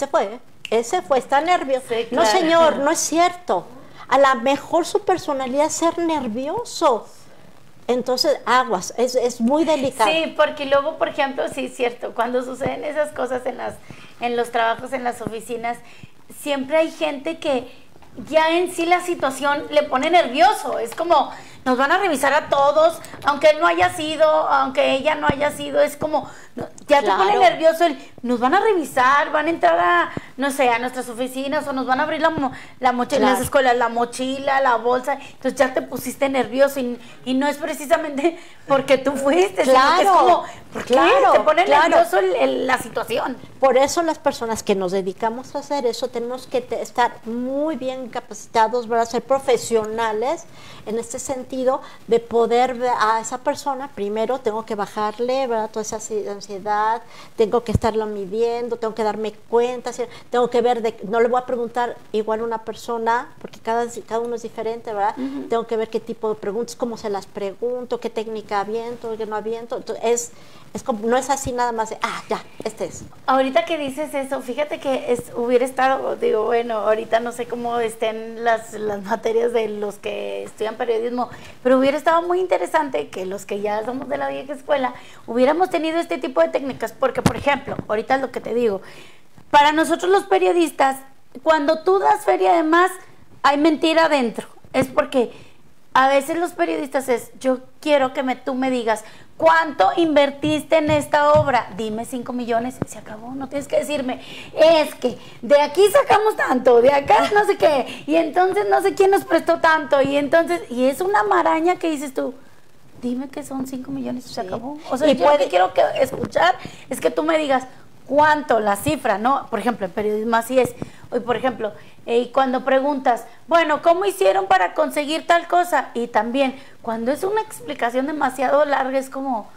ese fue, está nervioso. Sí, No, claro. señor, no es cierto. A lo mejor su personalidad es ser nervioso. Entonces, aguas, es muy delicado. Sí, porque luego, por ejemplo, sí es cierto, cuando suceden esas cosas en los trabajos, en las oficinas, siempre hay gente que ya en sí la situación le pone nervioso. Es como, nos van a revisar a todos, aunque él no haya sido, aunque ella no haya sido, es como, ya te pone nervioso nos van a revisar, van a entrar a, no sé, a nuestras oficinas o nos van a abrir la mochila, en las escuelas, la mochila, la bolsa, entonces ya te pusiste nervioso y no es precisamente porque tú fuiste, sino que es como, ¿por qué? Te pone nervioso la situación. Por eso las personas que nos dedicamos a hacer eso tenemos que estar muy bien capacitados, ¿verdad? Ser profesionales en este sentido de poder ver a esa persona. Primero tengo que bajarle, ¿verdad? Toda esa ansiedad, tengo que estarlo midiendo, tengo que darme cuenta, tengo que ver, no le voy a preguntar igual a una persona, porque cada uno es diferente, ¿verdad? Tengo que ver qué tipo de preguntas, cómo se las pregunto, qué técnica aviento, qué no aviento. Entonces, es como, no es así nada más de, ya, este es. Ahorita que dices eso, fíjate que hubiera estado, digo, bueno, ahorita no sé cómo estén las materias de los que estudian periodismo, pero hubiera estado muy interesante que los que ya somos de la vieja escuela hubiéramos tenido este tipo de técnicas, porque, por ejemplo, ahorita es lo que te digo, para nosotros los periodistas, cuando tú das feria además, hay mentira adentro, es porque a veces los periodistas yo quiero que tú me digas, ¿cuánto invertiste en esta obra? Dime 5 millones, se acabó, no tienes que decirme, es que de aquí sacamos tanto, de acá no sé qué, y entonces no sé quién nos prestó tanto, y es una maraña que dices tú, dime que son 5 millones y se acabó. O sea, yo lo que quiero escuchar es que tú me digas, ¿cuánto? La cifra, ¿no? Por ejemplo, en periodismo así es. Hoy, por ejemplo, cuando preguntas, bueno, ¿cómo hicieron para conseguir tal cosa? Y también, cuando es una explicación demasiado larga, es como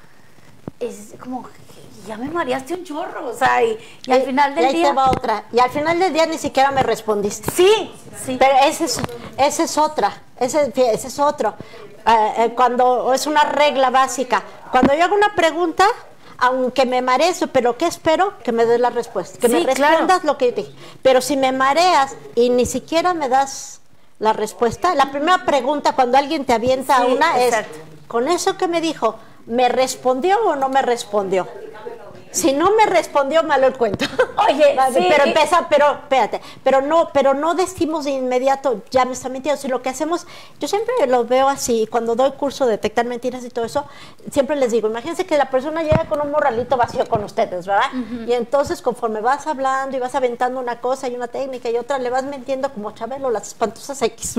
ya me mareaste un chorro, o sea, y al final del día... Ahí te va otra, y al final del día ni siquiera me respondiste. Sí. Pero esa es otra, ese es otro. Cuando es una regla básica, cuando yo hago una pregunta, aunque me marees, pero ¿qué espero? Que me des la respuesta, que me respondas lo que yo te dije. Pero si me mareas y ni siquiera me das la respuesta, la primera pregunta cuando alguien te avienta es, ¿con eso que me dijo, me respondió o no me respondió? Si no me respondió, malo el cuento. Oye, sí. Pero espérate, pero no decimos de inmediato, ya me está mintiendo. Si lo que hacemos, yo siempre lo veo así, cuando doy curso de detectar mentiras y todo eso, siempre les digo, imagínense que la persona llega con un morralito vacío con ustedes, ¿verdad? Y entonces conforme vas hablando y vas aventando una cosa y una técnica y otra, le vas mintiendo como Chabelo, las espantosas X.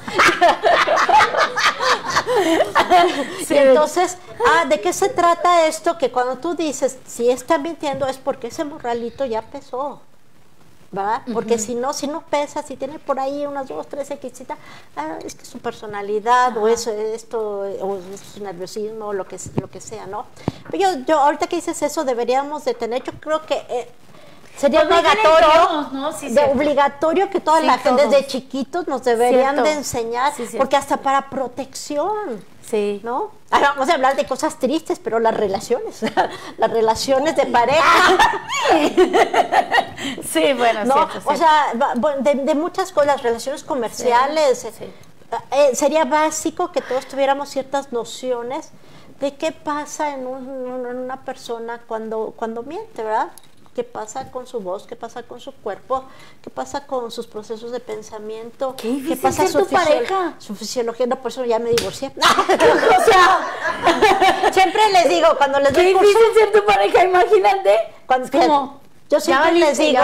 Sí. Y entonces, ¿de qué se trata esto? Que cuando tú dices, si está mintiendo es porque ese morralito ya pesó, ¿verdad? Porque si no pesa, si tiene por ahí unas 2, 3 X'ita, es que su personalidad o eso, esto, o su nerviosismo, o lo que sea, ¿no? Pero yo ahorita que dices eso, deberíamos de tener, yo creo que sería obligatorio, todos, ¿no? Sí, obligatorio que toda la gente desde chiquitos nos deberían de enseñar, porque hasta para protección. Sí. ¿No? Ahora vamos a hablar de cosas tristes, pero las relaciones de pareja. Sí, bueno, ¿no? cierto, o sea, de muchas cosas, las relaciones comerciales. Sería básico que todos tuviéramos ciertas nociones de qué pasa en una persona cuando miente, ¿verdad? ¿Qué pasa con su voz? ¿Qué pasa con su cuerpo? ¿Qué pasa con sus procesos de pensamiento? ¿Qué pasa con tu pareja? Su fisiología? No, por eso ya me divorcié. O sea, siempre les digo, cuando les doy curso... Qué difícil ser tu pareja, imagínate. Yo siempre les digo,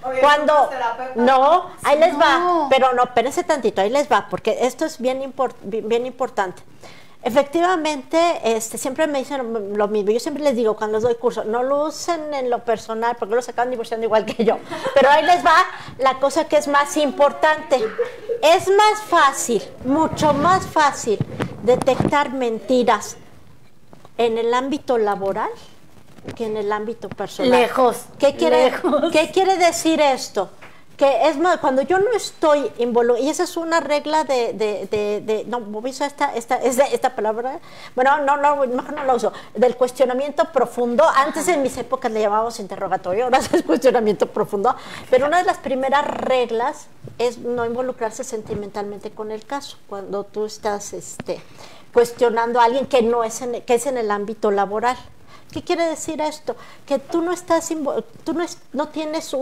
no, ahí les va, pero no, espérense tantito, ahí les va, porque esto es bien importante. Efectivamente, siempre me dicen lo mismo. Yo siempre les digo cuando les doy curso, no lo usen en lo personal porque los acaban divorciando igual que yo. Pero ahí les va la cosa que es más importante. Es más fácil, mucho más fácil detectar mentiras en el ámbito laboral que en el ámbito personal. Lejos. ¿Qué quiere decir esto? Que es más, cuando yo no estoy involucrada, y esa es una regla no voy a usar esta palabra, bueno, mejor no la uso, del cuestionamiento profundo. Antes en mis épocas le llamábamos interrogatorio, ahora es cuestionamiento profundo, pero una de las primeras reglas es no involucrarse sentimentalmente con el caso, cuando tú estás cuestionando a alguien que que es en el ámbito laboral. ¿Qué quiere decir esto? Que tú no no tienes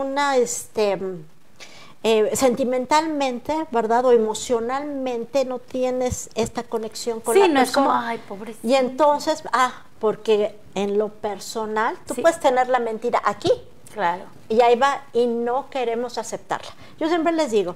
sentimentalmente, ¿verdad? O emocionalmente no tienes esta conexión con la persona. Sí, no es como, ay, pobrecita. Y entonces, porque en lo personal, tú puedes tener la mentira aquí. Claro. Y ahí va, y no queremos aceptarla. Yo siempre les digo,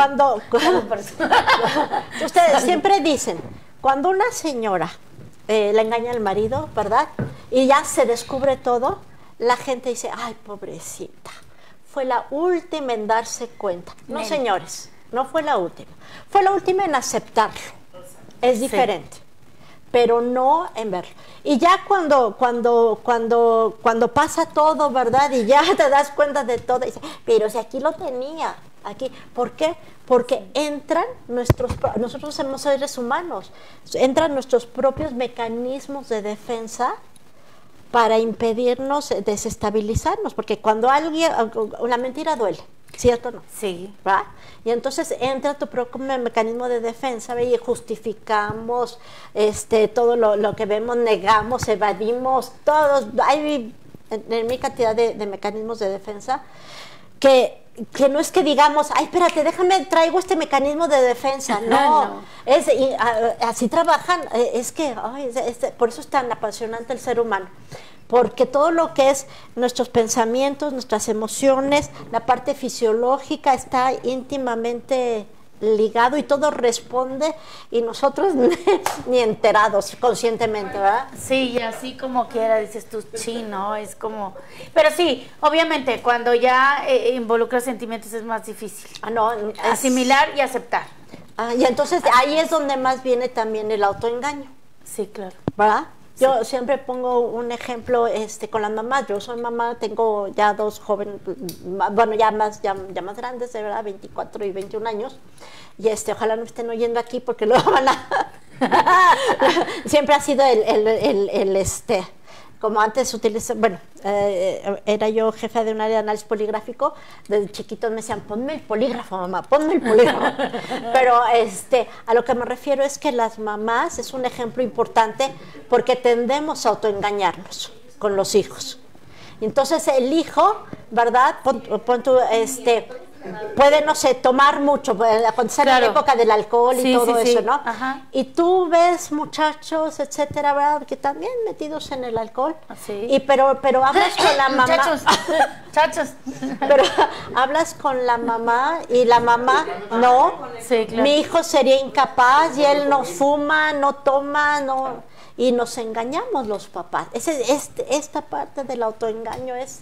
ustedes siempre dicen, cuando una señora le engaña al marido, ¿verdad? Y ya se descubre todo, la gente dice, ay, pobrecita, fue la última en darse cuenta. No, señores, no fue la última. Fue la última en aceptarlo. Es diferente, pero no en verlo. Y ya cuando pasa todo, ¿verdad? Y ya te das cuenta de todo, y dice, pero si aquí lo tenía, aquí. ¿Por qué? Porque nosotros somos seres humanos, entran nuestros propios mecanismos de defensa para impedirnos desestabilizarnos, porque cuando la mentira duele, ¿cierto o no? Sí. ¿verdad? Y entonces entra tu propio mecanismo de defensa, ¿ve? Y justificamos todo lo que vemos, negamos, evadimos, todos, hay en mi cantidad de mecanismos de defensa que no es que digamos, ay, espérate, traigo este mecanismo de defensa. No. Así trabajan, por eso es tan apasionante el ser humano. Porque todo lo que es nuestros pensamientos, nuestras emociones, la parte fisiológica está íntimamente ligado y todo responde y nosotros ni enterados conscientemente, ¿verdad? Sí, y así como quiera dices tú, ¿no? Es como... Pero sí, obviamente, cuando ya involucras sentimientos es más difícil. Asimilar y aceptar. Y entonces ahí es donde más viene también el autoengaño. Sí, claro. ¿Verdad? Yo siempre pongo un ejemplo con las mamás. Yo soy mamá, tengo ya dos jóvenes, bueno, ya más grandes, de verdad, 24 y 21 años. Y ojalá no me estén oyendo aquí porque luego van a... Siempre ha sido como antes era yo jefa de un área de análisis poligráfico, desde chiquitos me decían, ponme el polígrafo, mamá, ponme el polígrafo. Pero a lo que me refiero es que las mamás es un ejemplo importante porque tendemos a autoengañarnos con los hijos. Entonces el hijo ¿verdad? Pon tú, puede, no sé, tomar mucho, cuando sea la época del alcohol y todo eso, ¿no? Ajá. Y tú ves muchachos, etcétera, ¿verdad? Que también metidos en el alcohol. Sí. Pero hablas con la mamá. Muchachos. Pero hablas con la mamá y la mamá, no, Sí, claro. mi hijo sería incapaz y él no fuma, no toma, no. Y nos engañamos los papás. Esta parte del autoengaño es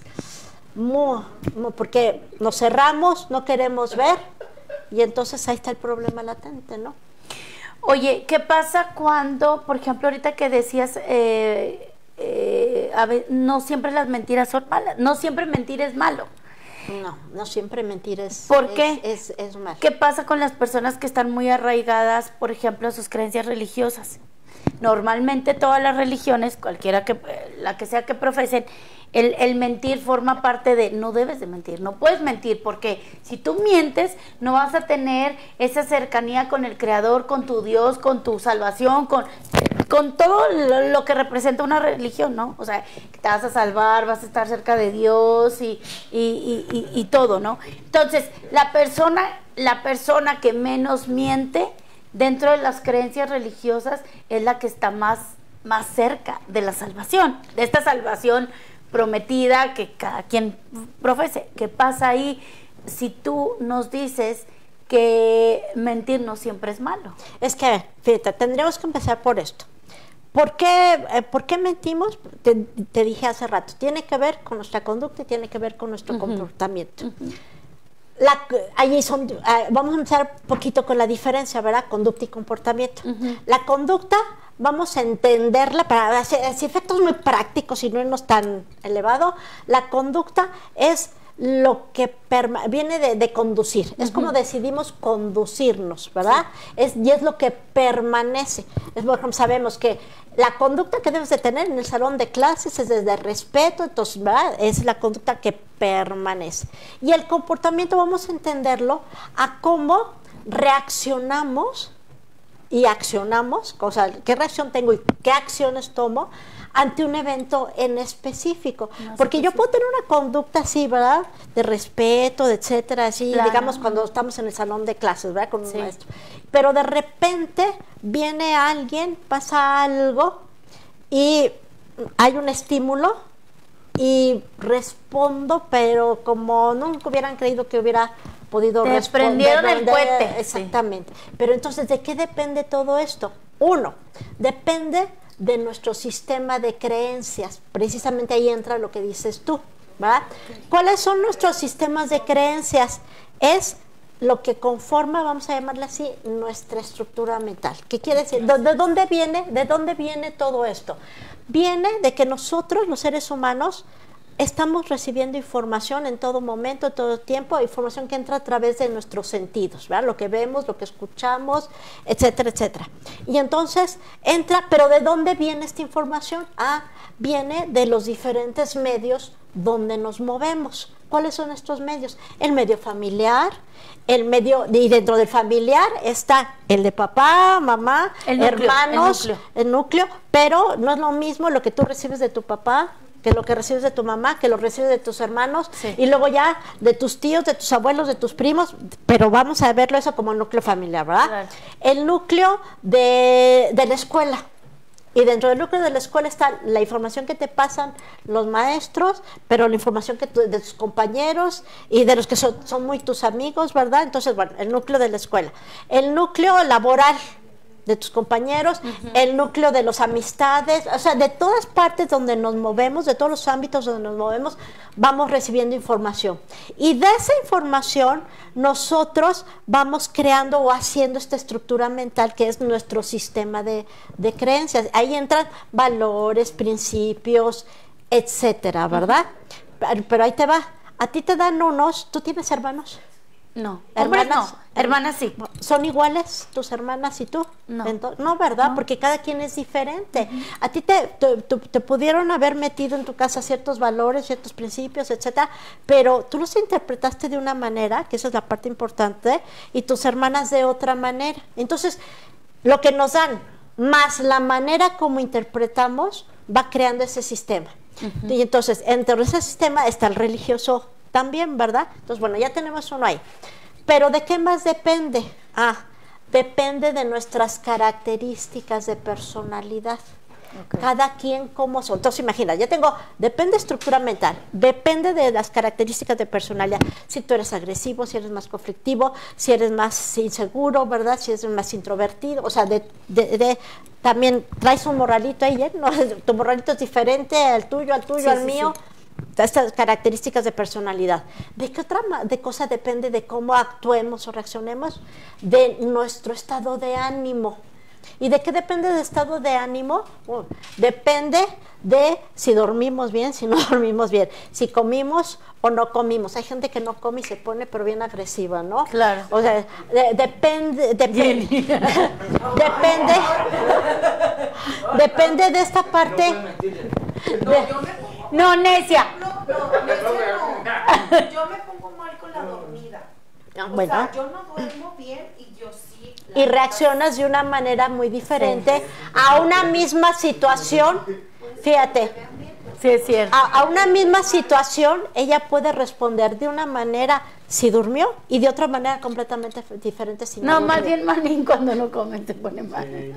porque nos cerramos, no queremos ver y entonces ahí está el problema latente, ¿no? Oye, ¿qué pasa cuando, por ejemplo, ahorita que decías, a ver, no siempre las mentiras son malas, no siempre mentir es malo? No siempre mentir es ¿Por qué? Es malo. ¿Qué pasa con las personas que están muy arraigadas, por ejemplo, a sus creencias religiosas? Normalmente todas las religiones, la que sea que profesen, el mentir forma parte de, no debes de mentir, no puedes mentir, porque si tú mientes, no vas a tener esa cercanía con el Creador, con tu Dios, con tu salvación, con todo lo que representa una religión, ¿no? O sea, que te vas a salvar, vas a estar cerca de Dios y todo, ¿no? Entonces, la persona que menos miente dentro de las creencias religiosas es la que está más cerca de la salvación, de esta salvación prometida que cada quien profese. ¿Qué pasa ahí si tú nos dices que mentir no siempre es malo? Es que, fíjate, tendríamos que empezar por esto. ¿Por qué mentimos? Te dije hace rato, tiene que ver con nuestra conducta y tiene que ver con nuestro comportamiento. Vamos a empezar un poquito con la diferencia, ¿verdad? Conducta y comportamiento. La conducta, vamos a entenderla para hacer efectos muy prácticos y no irnos tan elevado. La conducta es lo que viene de conducir, es como decidimos conducirnos, ¿verdad? Y es lo que permanece. Por ejemplo, sabemos que la conducta que debes de tener en el salón de clases es desde respeto, entonces, ¿verdad? Es la conducta que permanece. Y el comportamiento vamos a entenderlo a cómo reaccionamos y accionamos, o sea, qué reacción tengo y qué acciones tomo ante un evento en específico, porque yo puedo tener una conducta así, ¿verdad? De respeto, de etcétera, así, claro, digamos cuando estamos en el salón de clases, ¿verdad? Con un maestro. Pero de repente viene alguien, pasa algo y hay un estímulo y respondo, pero como nunca hubieran creído que hubiera podido responder. Prendieron el cohete. Exactamente. Pero entonces, ¿de qué depende todo esto? Uno, depende de nuestro sistema de creencias. Precisamente ahí entra lo que dices tú, ¿verdad? ¿Cuáles son nuestros sistemas de creencias? Es lo que conforma, vamos a llamarle así, nuestra estructura mental. ¿Qué quiere decir? ¿De dónde viene todo esto? Viene de que nosotros, los seres humanos, estamos recibiendo información en todo momento, en todo tiempo, información que entra a través de nuestros sentidos, ¿verdad? Lo que vemos, lo que escuchamos, etcétera, etcétera. Y entonces entra, pero ¿de dónde viene esta información? Viene de los diferentes medios donde nos movemos. ¿Cuáles son estos medios? El medio familiar, y dentro del familiar está el de papá, mamá, hermanos, el núcleo, pero no es lo mismo lo que tú recibes de tu papá que lo que recibes de tu mamá, que lo recibes de tus hermanos, y luego ya de tus tíos, de tus abuelos, de tus primos, pero vamos a verlo eso como núcleo familiar, ¿verdad? Claro. El núcleo de la escuela, y dentro del núcleo de la escuela está la información que te pasan los maestros, pero la información de tus compañeros y de los que son muy tus amigos, ¿verdad? Entonces, bueno, el núcleo de la escuela. El núcleo laboral, de tus compañeros, el núcleo de las amistades, o sea, de todas partes donde nos movemos, de todos los ámbitos donde nos movemos, vamos recibiendo información. Y de esa información nosotros vamos creando o haciendo esta estructura mental que es nuestro sistema de creencias. Ahí entran valores, principios, etcétera, ¿verdad? Pero ahí te va. A ti te dan unos, ¿tú tienes hermanos? No, hermanas, hermanas sí. ¿Son iguales tus hermanas y tú? No. No, ¿verdad? No. Porque cada quien es diferente. A ti te pudieron haber metido en tu casa ciertos valores, ciertos principios, etcétera, pero tú los interpretaste de una manera, que esa es la parte importante, y tus hermanas de otra manera. Entonces, lo que nos dan, más la manera como interpretamos, va creando ese sistema. Y entonces, entre ese sistema está el religioso también, ¿verdad? Entonces, bueno, ya tenemos uno ahí. Pero ¿de qué más depende? Depende de nuestras características de personalidad. Okay. Cada quien como son. Entonces, imagina, ya tengo, depende de estructura mental, depende de las características de personalidad. Si tú eres agresivo, si eres más conflictivo, si eres más inseguro, ¿verdad? Si eres más introvertido, o sea, también traes un morralito ahí, ¿no? Tu morralito es diferente al tuyo, sí, al mío. Sí. Estas características de personalidad. ¿De qué otra cosa depende de cómo actuemos o reaccionemos? De nuestro estado de ánimo. ¿Y de qué depende del estado de ánimo? Depende de si dormimos bien, si no dormimos bien, si comimos o no comimos. Hay gente que no come y se pone pero bien agresiva, ¿no? Claro. O sea, depende de esta parte. No, necia. Yo me pongo mal con la dormida. Bueno. O sea, yo no duermo bien y yo sí. Y reaccionas de una manera muy diferente a una misma situación. Fíjate. Sí, es cierto. A una misma situación, ella puede responder de una manera si durmió y de otra manera completamente diferente si no durmió. Más bien Manín cuando no come te pone mal. Sí.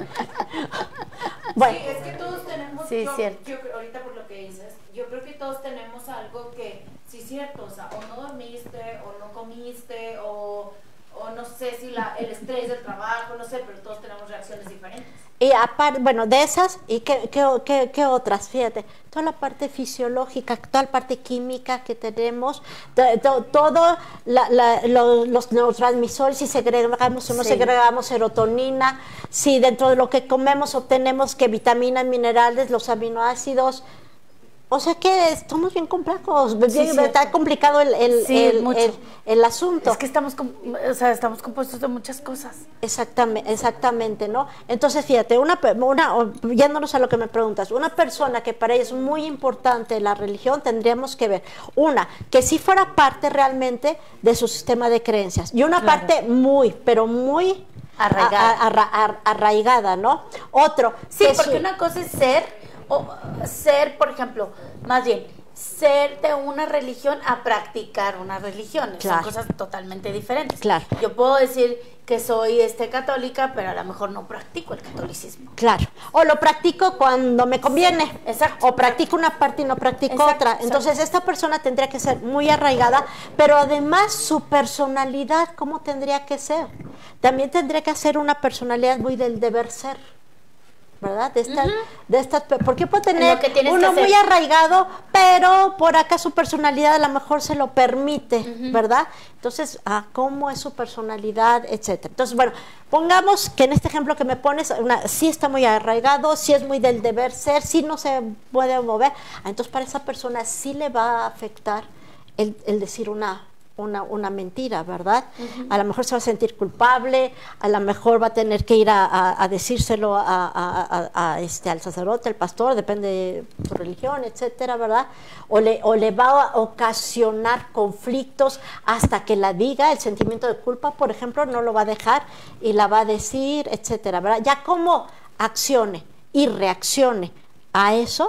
Bueno. Sí, es que todos tenemos, sí, yo ahorita por lo que dices, yo creo que todos tenemos algo que, sí es cierto, o sea, o no dormiste, o no comiste, o no sé si el estrés del trabajo, no sé, pero todos tenemos reacciones diferentes. Y aparte, bueno, de esas, ¿y qué otras? Fíjate, toda la parte fisiológica, toda la parte química que tenemos, todo los neurotransmisores, si segregamos o no segregamos serotonina, si dentro de lo que comemos obtenemos que vitaminas, minerales, los aminoácidos. O sea que estamos bien complejos, está complicado el asunto. Es que estamos compuestos de muchas cosas. Exactamente, ¿no? Entonces, fíjate, yéndonos a lo que me preguntas, una persona que para ella es muy importante la religión, tendríamos que ver, que sí fuera parte realmente de su sistema de creencias, y una parte muy, pero muy arraigada, ¿no? Otro. Sí, porque una cosa es ser, por ejemplo, más bien, ser de una religión a practicar una religión. Claro. Son cosas totalmente diferentes. Claro. Yo puedo decir que soy católica, pero a lo mejor no practico el catolicismo. Claro. O lo practico cuando me conviene. Sí, exacto. O practico una parte y no practico otra. Entonces, esta persona tendría que ser muy arraigada, pero además su personalidad, ¿cómo tendría que ser? También tendría que ser una personalidad muy del deber ser. ¿Verdad? Porque puede tener uno muy arraigado, pero por acá su personalidad a lo mejor se lo permite, ¿verdad? Entonces, ¿cómo es su personalidad? Etcétera. Entonces, bueno, pongamos que en este ejemplo que me pones, sí está muy arraigado, sí es muy del deber ser, sí no se puede mover. Entonces, para esa persona sí le va a afectar el decir una mentira, ¿verdad? A lo mejor se va a sentir culpable, a lo mejor va a tener que ir a decírselo al sacerdote, al pastor, depende de su religión, etcétera, ¿verdad? O le va a ocasionar conflictos hasta que la diga, el sentimiento de culpa, por ejemplo, no lo va a dejar y la va a decir, etcétera, ¿verdad? Ya cómo accione y reaccione a eso,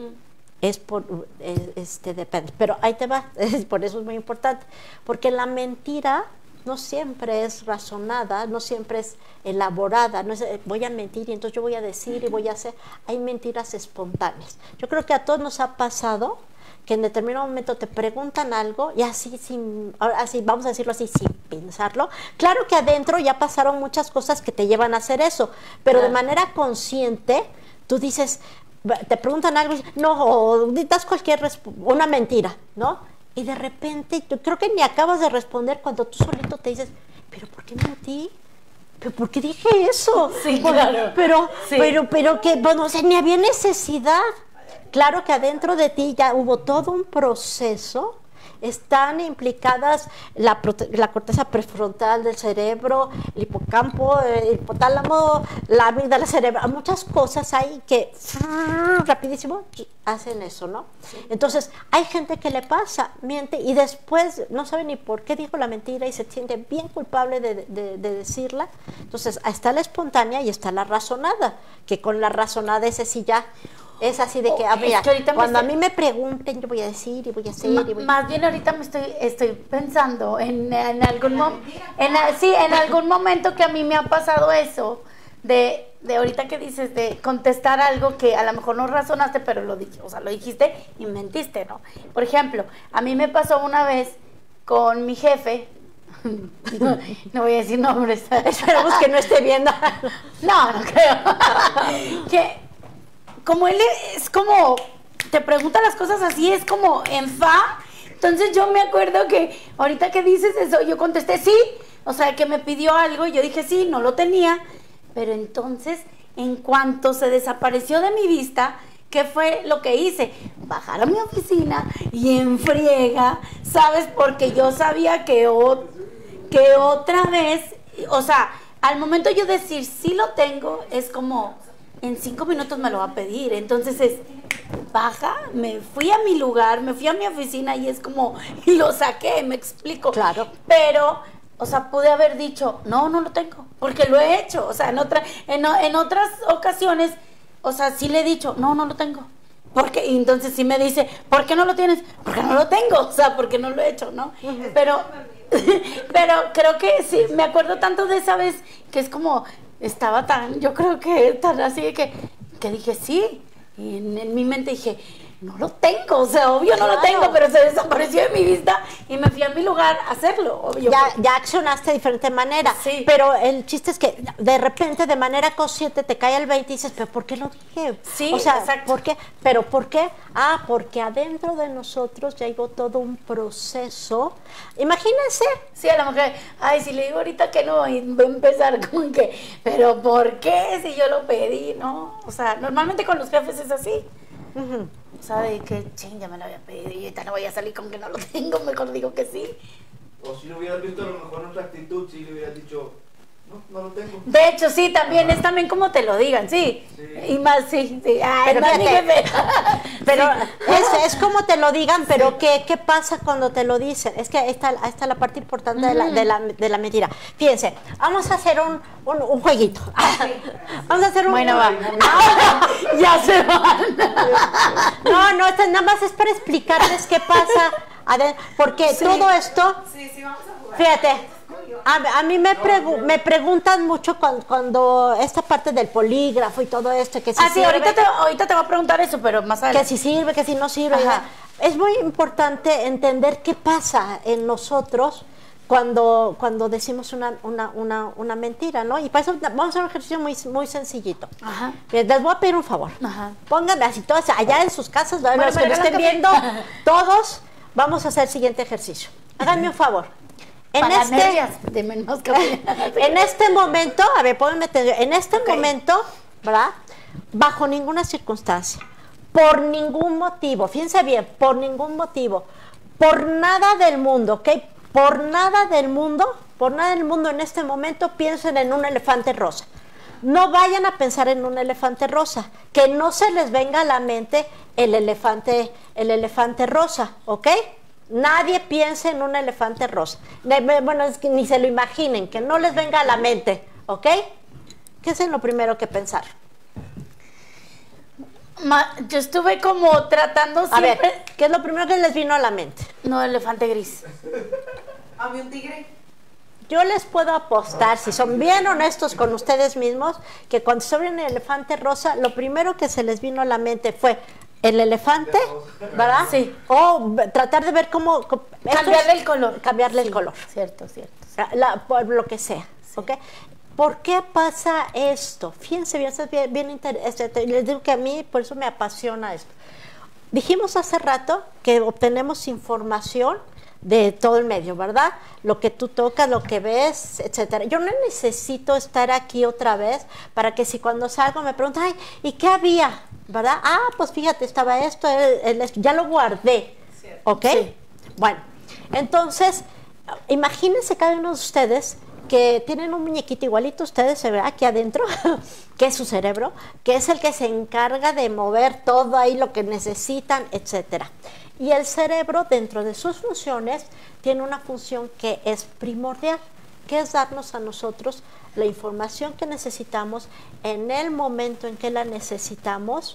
depende, pero ahí te va, por eso es muy importante, porque la mentira no siempre es razonada, no siempre es elaborada, no es voy a mentir y entonces yo voy a decir y voy a hacer, hay mentiras espontáneas. Yo creo que a todos nos ha pasado que en determinado momento te preguntan algo y así, vamos a decirlo así, sin pensarlo. Claro que adentro ya pasaron muchas cosas que te llevan a hacer eso, pero de manera consciente tú dices, te preguntan algo, o das una mentira, ¿no? Y de repente, yo creo que ni acabas de responder cuando tú solito te dices, ¿pero por qué mentí? ¿Pero por qué dije eso? Sí, claro. Pero que, bueno, o sea, ni había necesidad. Claro que adentro de ti ya hubo todo un proceso. Están implicadas la corteza prefrontal del cerebro, el hipocampo, el hipotálamo, la amígdala cerebral, muchas cosas hay que rapidísimo hacen eso, ¿no? Sí. Entonces, hay gente que le pasa, miente y después no sabe ni por qué dijo la mentira y se siente bien culpable de decirla. Entonces, está la espontánea y está la razonada, que con la razonada ese sí ya Es así de que, mira, es que ahorita cuando a mí me pregunten, yo voy a decir y voy a hacer. Más bien ahorita estoy pensando en algún en algún momento que a mí me ha pasado eso, de ahorita que dices, de contestar algo que a lo mejor no razonaste, pero lo dijiste y mentiste, ¿no? Por ejemplo, a mí me pasó una vez con mi jefe, no voy a decir nombres. Esperemos que no esté viendo. No creo. Que como él es como, te pregunta las cosas así, es como en fa. Entonces yo me acuerdo que ahorita que dices eso, yo contesté sí. O sea, que me pidió algo y yo dije sí, no lo tenía. Pero entonces, en cuanto se desapareció de mi vista, ¿qué fue lo que hice? Bajar a mi oficina y en friega, ¿sabes? Porque yo sabía que otra vez, o sea, al momento yo decir sí lo tengo, es como en 5 minutos me lo va a pedir. Entonces es baja, me fui a mi lugar, me fui a mi oficina y es como, y lo saqué, me explico. Claro. Pero, o sea, pude haber dicho, no lo tengo, porque lo he hecho. O sea, en otras ocasiones, o sea, sí le he dicho, no lo tengo. Porque, y entonces sí me dice, ¿por qué no lo tienes? Porque no lo tengo, o sea, porque no lo he hecho, ¿no? Pero creo que sí, me acuerdo tanto de esa vez que es como, estaba tan, yo creo que tan así que dije sí, y en mi mente dije, no lo tengo, o sea, obvio no lo tengo, pero se desapareció de mi vista y me fui a mi lugar a hacerlo, obvio. Ya accionaste de diferente manera, sí. Pero el chiste es que de repente, de manera consciente, te cae el 20 y dices, ¿pero por qué lo dije? Sí, o sea, exacto. ¿por qué? ¿Pero por qué? Ah, porque adentro de nosotros ya llegó todo un proceso. Imagínense. Sí, a la mujer, ay, si le digo ahorita que no, y va a empezar como que, ¿pero por qué? Si yo lo pedí, ¿no? O sea, normalmente con los jefes es así. O sea, de que, ching, ya me lo había pedido y ahorita no voy a salir con que no lo tengo, mejor digo que sí. O si no hubieras visto a lo mejor nuestra actitud, si le hubieras dicho, no lo tengo. De hecho, sí, también es también como te lo digan, sí. Y más, sí. Ay, Pero más mi jefe. Pero es como te lo digan, pero ¿qué pasa cuando te lo dicen? Es que ahí está la parte importante de la mentira. Fíjense, vamos a hacer un jueguito. Vamos a hacer un... Bueno, va. Ya se van. No, esto nada más es para explicarles qué pasa. Porque todo esto... Sí, vamos a jugar. Fíjate, a mí me preguntan mucho cuando esta parte del polígrafo y todo esto, que si Sí, ahorita te voy a preguntar eso, pero más adelante. que si sirve, que si no sirve. Ajá. Es muy importante entender qué pasa en nosotros cuando decimos una mentira, ¿no? Y para eso vamos a hacer un ejercicio muy, muy sencillito. Ajá. Les voy a pedir un favor. Ajá. Pónganme así todas allá en sus casas, los que me estén viendo, todos, vamos a hacer el siguiente ejercicio. Háganme un favor. En este momento, a ver, pónganme atención, en este momento, ¿verdad? Bajo ninguna circunstancia, por ningún motivo, fíjense bien, por ningún motivo, por nada del mundo, ¿ok? Por nada del mundo en este momento piensen en un elefante rosa. No vayan a pensar en un elefante rosa, que no se les venga a la mente el elefante rosa, ¿ok? Nadie piense en un elefante rosa. Bueno, es que ni se lo imaginen, que no les venga a la mente, ¿ok? ¿Qué es lo primero que pensar? Yo estuve como tratando siempre... A ver, ¿qué es lo primero que les vino a la mente? No, elefante gris. A mí un tigre. Yo les puedo apostar, si son bien honestos con ustedes mismos, que cuando se abren el elefante rosa, lo primero que se les vino a la mente fue el elefante, ¿verdad? Sí. O tratar de ver cómo... Cambiarle el color. Cambiarle el color. Cierto. Por lo que sea, ¿ok? ¿Por qué pasa esto? Fíjense bien, esto es bien interesante. Les digo que a mí, por eso me apasiona esto. Dijimos hace rato que obtenemos información de todo el medio, ¿verdad? Lo que tú tocas, lo que ves, etcétera. Yo no necesito estar aquí otra vez para que si cuando salgo me preguntan, ay, ¿y qué había? ¿Verdad? Pues fíjate, estaba esto, ya lo guardé, ¿ok? Sí. Bueno, entonces, imagínense cada uno de ustedes que tienen un muñequito igualito a ustedes, se verá aquí adentro, que es su cerebro, que es el que se encarga de mover todo ahí lo que necesitan, etcétera. Y el cerebro, dentro de sus funciones, tiene una función que es primordial, que es darnos a nosotros la información que necesitamos en el momento en que la necesitamos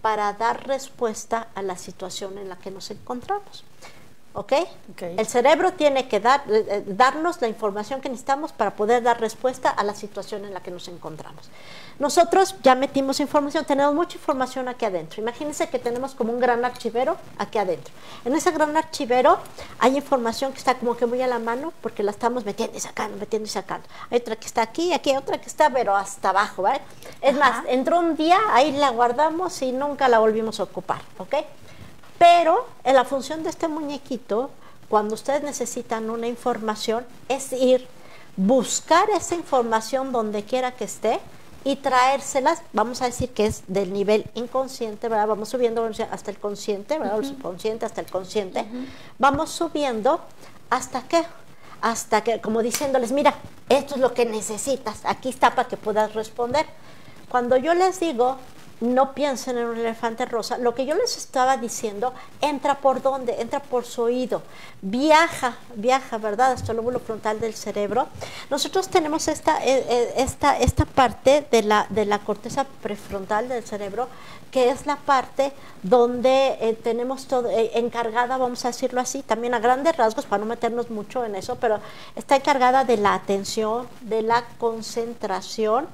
para dar respuesta a la situación en la que nos encontramos. ¿Ok? El cerebro tiene que darnos la información que necesitamos para poder dar respuesta a la situación en la que nos encontramos. Nosotros ya metimos información, tenemos mucha información aquí adentro. Imagínense que tenemos como un gran archivero aquí adentro. En ese gran archivero hay información que está como que muy a la mano porque la estamos metiendo y sacando, metiendo y sacando. Hay otra que está aquí, aquí hay otra que está, pero hasta abajo, ¿vale? Es más, entró un día, ahí la guardamos y nunca la volvimos a ocupar, ¿ok? Pero en la función de este muñequito, cuando ustedes necesitan una información, es ir, buscar esa información donde quiera que esté y traérselas, vamos a decir que es del nivel inconsciente, ¿verdad? Vamos subiendo hasta el consciente, ¿verdad? El subconsciente hasta el consciente. Vamos subiendo hasta que, como diciéndoles, mira, esto es lo que necesitas, aquí está para que puedas responder. Cuando yo les digo, no piensen en un elefante rosa, lo que yo les estaba diciendo, entra por dónde, entra por su oído, viaja, ¿verdad? Hasta el lóbulo frontal del cerebro. Nosotros tenemos esta parte de la corteza prefrontal del cerebro, que es la parte donde tenemos todo encargada, vamos a decirlo así, también a grandes rasgos, para no meternos mucho en eso, pero está encargada de la atención, de la concentración,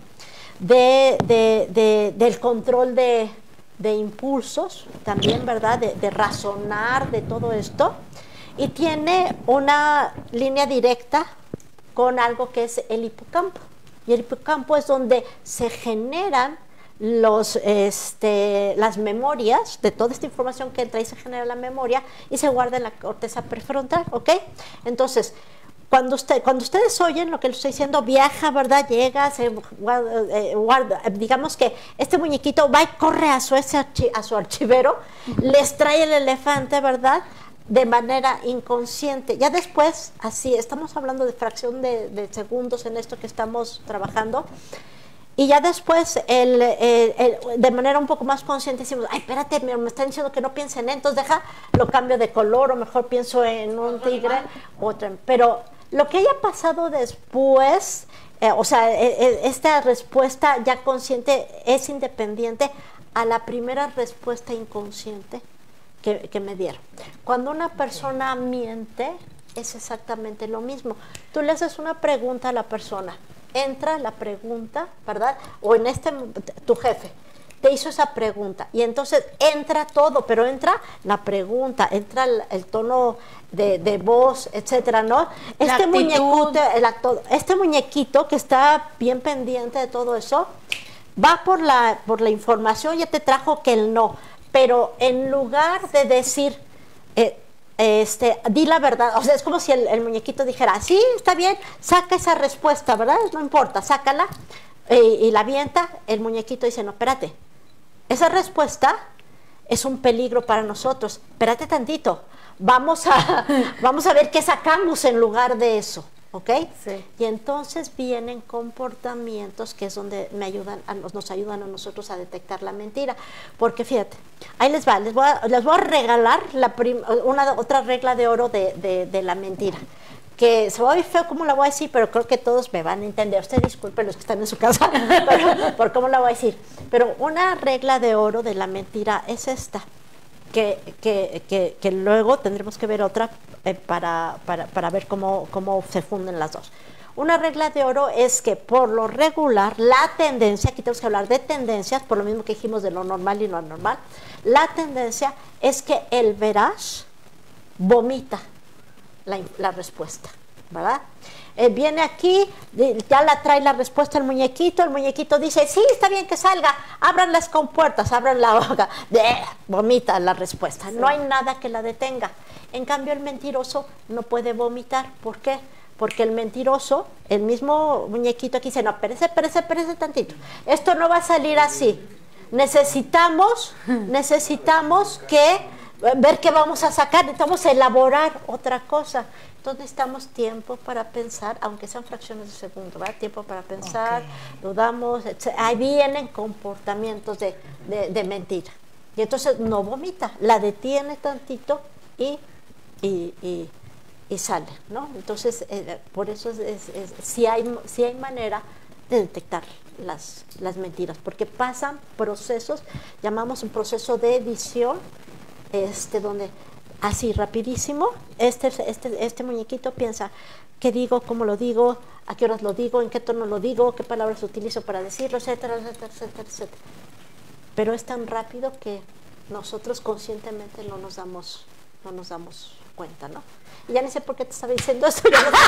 del control de impulsos, también, ¿verdad? De razonar, de todo esto. Y tiene una línea directa con algo que es el hipocampo. Y el hipocampo es donde se generan las memorias de toda esta información que entra y se genera la memoria y se guarda en la corteza prefrontal, ¿ok? Entonces, cuando ustedes oyen lo que les estoy diciendo, viaja, ¿verdad? Llega, se guarda, digamos que este muñequito va y corre a su archivero, les trae el elefante, ¿verdad? De manera inconsciente. Ya después, así, estamos hablando de fracción de segundos en esto que estamos trabajando, y ya después, de manera un poco más consciente, decimos, ay, espérate, me están diciendo que no piense en él, entonces lo cambio de color, o mejor pienso en un tigre, pero lo que haya pasado después, esta respuesta ya consciente es independiente a la primera respuesta inconsciente que me dieron. Cuando una persona miente, es exactamente lo mismo. Tú le haces una pregunta a la persona, entra la pregunta, ¿verdad? O tu jefe te hizo esa pregunta y entonces entra todo, pero entra la pregunta, entra el tono de voz, etcétera, ¿no? Este muñequito que está bien pendiente de todo eso, va por la información, ya te trajo que el no, pero en lugar de decir, di la verdad, o sea, es como si el muñequito dijera, sí, está bien, saca esa respuesta, ¿verdad? No importa, sácala, y la avienta, el muñequito dice, no, espérate, esa respuesta es un peligro para nosotros, espérate tantito, vamos a ver qué sacamos en lugar de eso, ¿ok? Sí. Y entonces vienen comportamientos que es donde nos ayudan a nosotros a detectar la mentira, porque fíjate, ahí les voy a regalar otra regla de oro de la mentira, que se va a ver feo cómo la voy a decir, pero creo que todos me van a entender. Ustedes disculpen los que están en su casa por cómo la voy a decir. Pero una regla de oro de la mentira es esta, que luego tendremos que ver otra para ver cómo se funden las dos. Una regla de oro es que por lo regular la tendencia, aquí tenemos que hablar de tendencias, por lo mismo que dijimos de lo normal y lo anormal, la tendencia es que el veraz vomita la respuesta, ¿verdad? Viene aquí, ya la trae la respuesta el muñequito dice, sí, está bien que salga, abran las compuertas, abran la boca, vomita la respuesta, sí. No hay nada que la detenga. En cambio el mentiroso no puede vomitar, ¿por qué? Porque el mentiroso, el mismo muñequito aquí dice, no, espérese tantito, esto no va a salir así, necesitamos ver qué vamos a sacar, necesitamos elaborar otra cosa. Entonces necesitamos tiempo para pensar, aunque sean fracciones de segundo, ¿verdad? Tiempo para pensar, dudamos, etc. Ahí vienen comportamientos de mentira. Y entonces no vomita, la detiene tantito y sale, ¿no? Entonces, por eso sí hay manera de detectarlo. las mentiras, porque pasan procesos, llamamos un proceso de edición, donde así rapidísimo, este muñequito piensa, ¿qué digo? ¿Cómo lo digo? ¿A qué horas lo digo? ¿En qué tono lo digo? ¿Qué palabras utilizo para decirlo? Etcétera, etcétera, etcétera, etcétera. Pero es tan rápido que nosotros conscientemente no nos damos cuenta, ¿no? Y ya ni sé por qué te estaba diciendo eso, ya no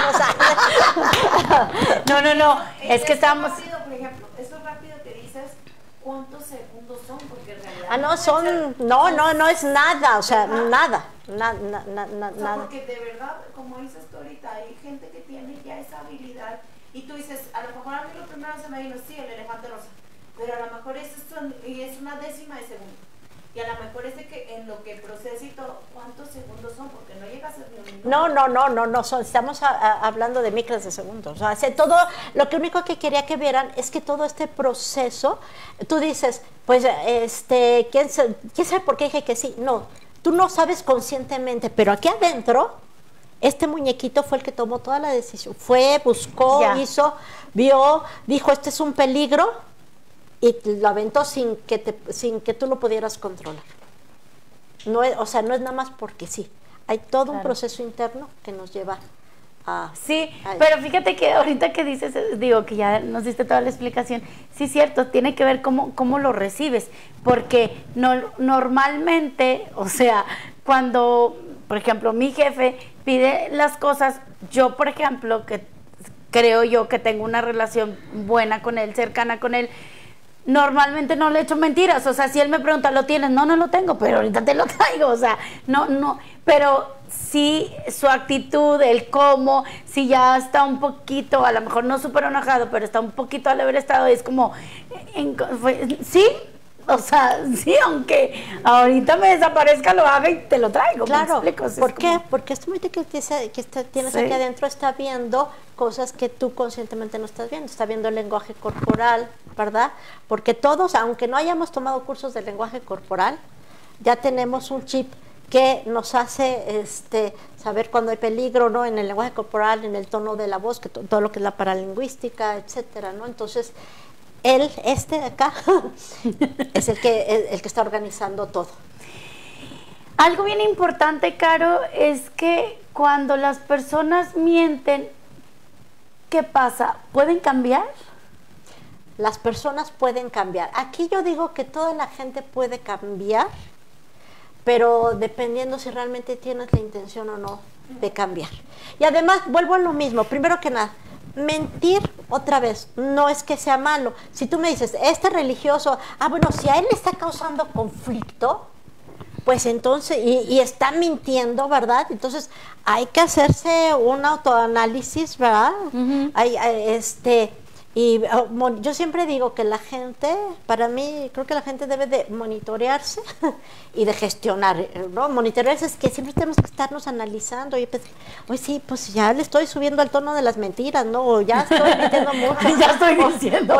sabes. No, es que estamos... Rápido, por ejemplo, eso rápido que dices, ¿cuántos segundos son? Porque en realidad... Ah, no, no es nada, o sea, nada. Nada. Porque de verdad, como dices tú ahorita, hay gente que tiene ya esa habilidad y tú dices, a lo mejor a mí lo primero se me vino, sí, el elefante rosa, pero a lo mejor es una décima de segundo. Y a lo mejor es de que en lo que procesa y todo, ¿cuántos segundos son? Porque no llega a ser ni un minuto. No, estamos hablando de micros de segundos. O sea, todo, lo que único que quería que vieran es que todo este proceso, tú dices, pues, ¿quién sabe por qué dije que sí? No, tú no sabes conscientemente, pero aquí adentro, este muñequito fue el que tomó toda la decisión. Fue, buscó, hizo, vio, dijo, este es un peligro, y lo aventó sin que tú lo pudieras controlar. No es, o sea, no es nada más porque sí. Hay todo un proceso interno que nos lleva a... Sí, pero fíjate que ahorita que dices, digo, que ya nos diste toda la explicación, sí, cierto, tiene que ver cómo lo recibes, porque normalmente, o sea, cuando, por ejemplo, mi jefe pide las cosas, yo, por ejemplo, que creo yo que tengo una relación buena con él, cercana con él, normalmente no le echo mentiras, o sea, si él me pregunta, ¿lo tienes? No lo tengo, pero ahorita te lo traigo, o sea, no, pero sí su actitud, el cómo, si ya está un poquito, a lo mejor no súper enojado, pero está un poquito al haber estado, es como, sí, o sea, sí, aunque ahorita me desaparezca, lo haga y te lo traigo. Claro, ¿me explico? ¿por qué? Porque este momento que tienes aquí adentro está viendo cosas que tú conscientemente no estás viendo, está viendo el lenguaje corporal, ¿verdad? Porque todos, aunque no hayamos tomado cursos de lenguaje corporal, ya tenemos un chip que nos hace saber cuando hay peligro, ¿no? En el lenguaje corporal, en el tono de la voz, que todo lo que es la paralingüística, etcétera, ¿no? Entonces, él, de acá, es el que está organizando todo. Algo bien importante, Caro, es que cuando las personas mienten, ¿qué pasa? ¿Pueden cambiar? Las personas pueden cambiar. Aquí yo digo que toda la gente puede cambiar, pero dependiendo si realmente tienes la intención o no de cambiar. Y además, vuelvo a lo mismo, primero que nada, mentir, otra vez, no es que sea malo. Si tú me dices, este religioso, bueno, si a él le está causando conflicto, pues entonces, y está mintiendo, ¿verdad? Entonces, hay que hacerse un autoanálisis, ¿verdad? Y yo siempre digo que la gente, para mí, creo que la gente debe de monitorearse y de gestionar, ¿no? Monitorearse es que siempre tenemos que estarnos analizando. Y hoy sí, pues ya le estoy subiendo al tono de las mentiras, ¿no? O ya estoy mintiendo mucho. Ya estoy diciendo.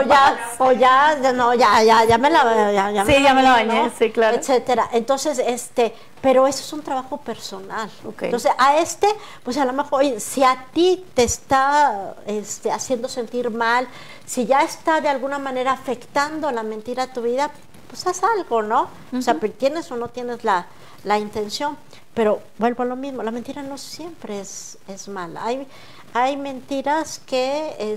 Ya me la bañé, ¿no? Sí, claro. Etcétera. Entonces, pero eso es un trabajo personal. Okay. Entonces, pues a lo mejor, oye, si a ti te está haciendo sentir mal, si ya está de alguna manera afectando la mentira a tu vida, pues haz algo, ¿no? O sea, tienes o no tienes la intención, pero vuelvo a lo mismo, la mentira no siempre es mala. Hay mentiras que,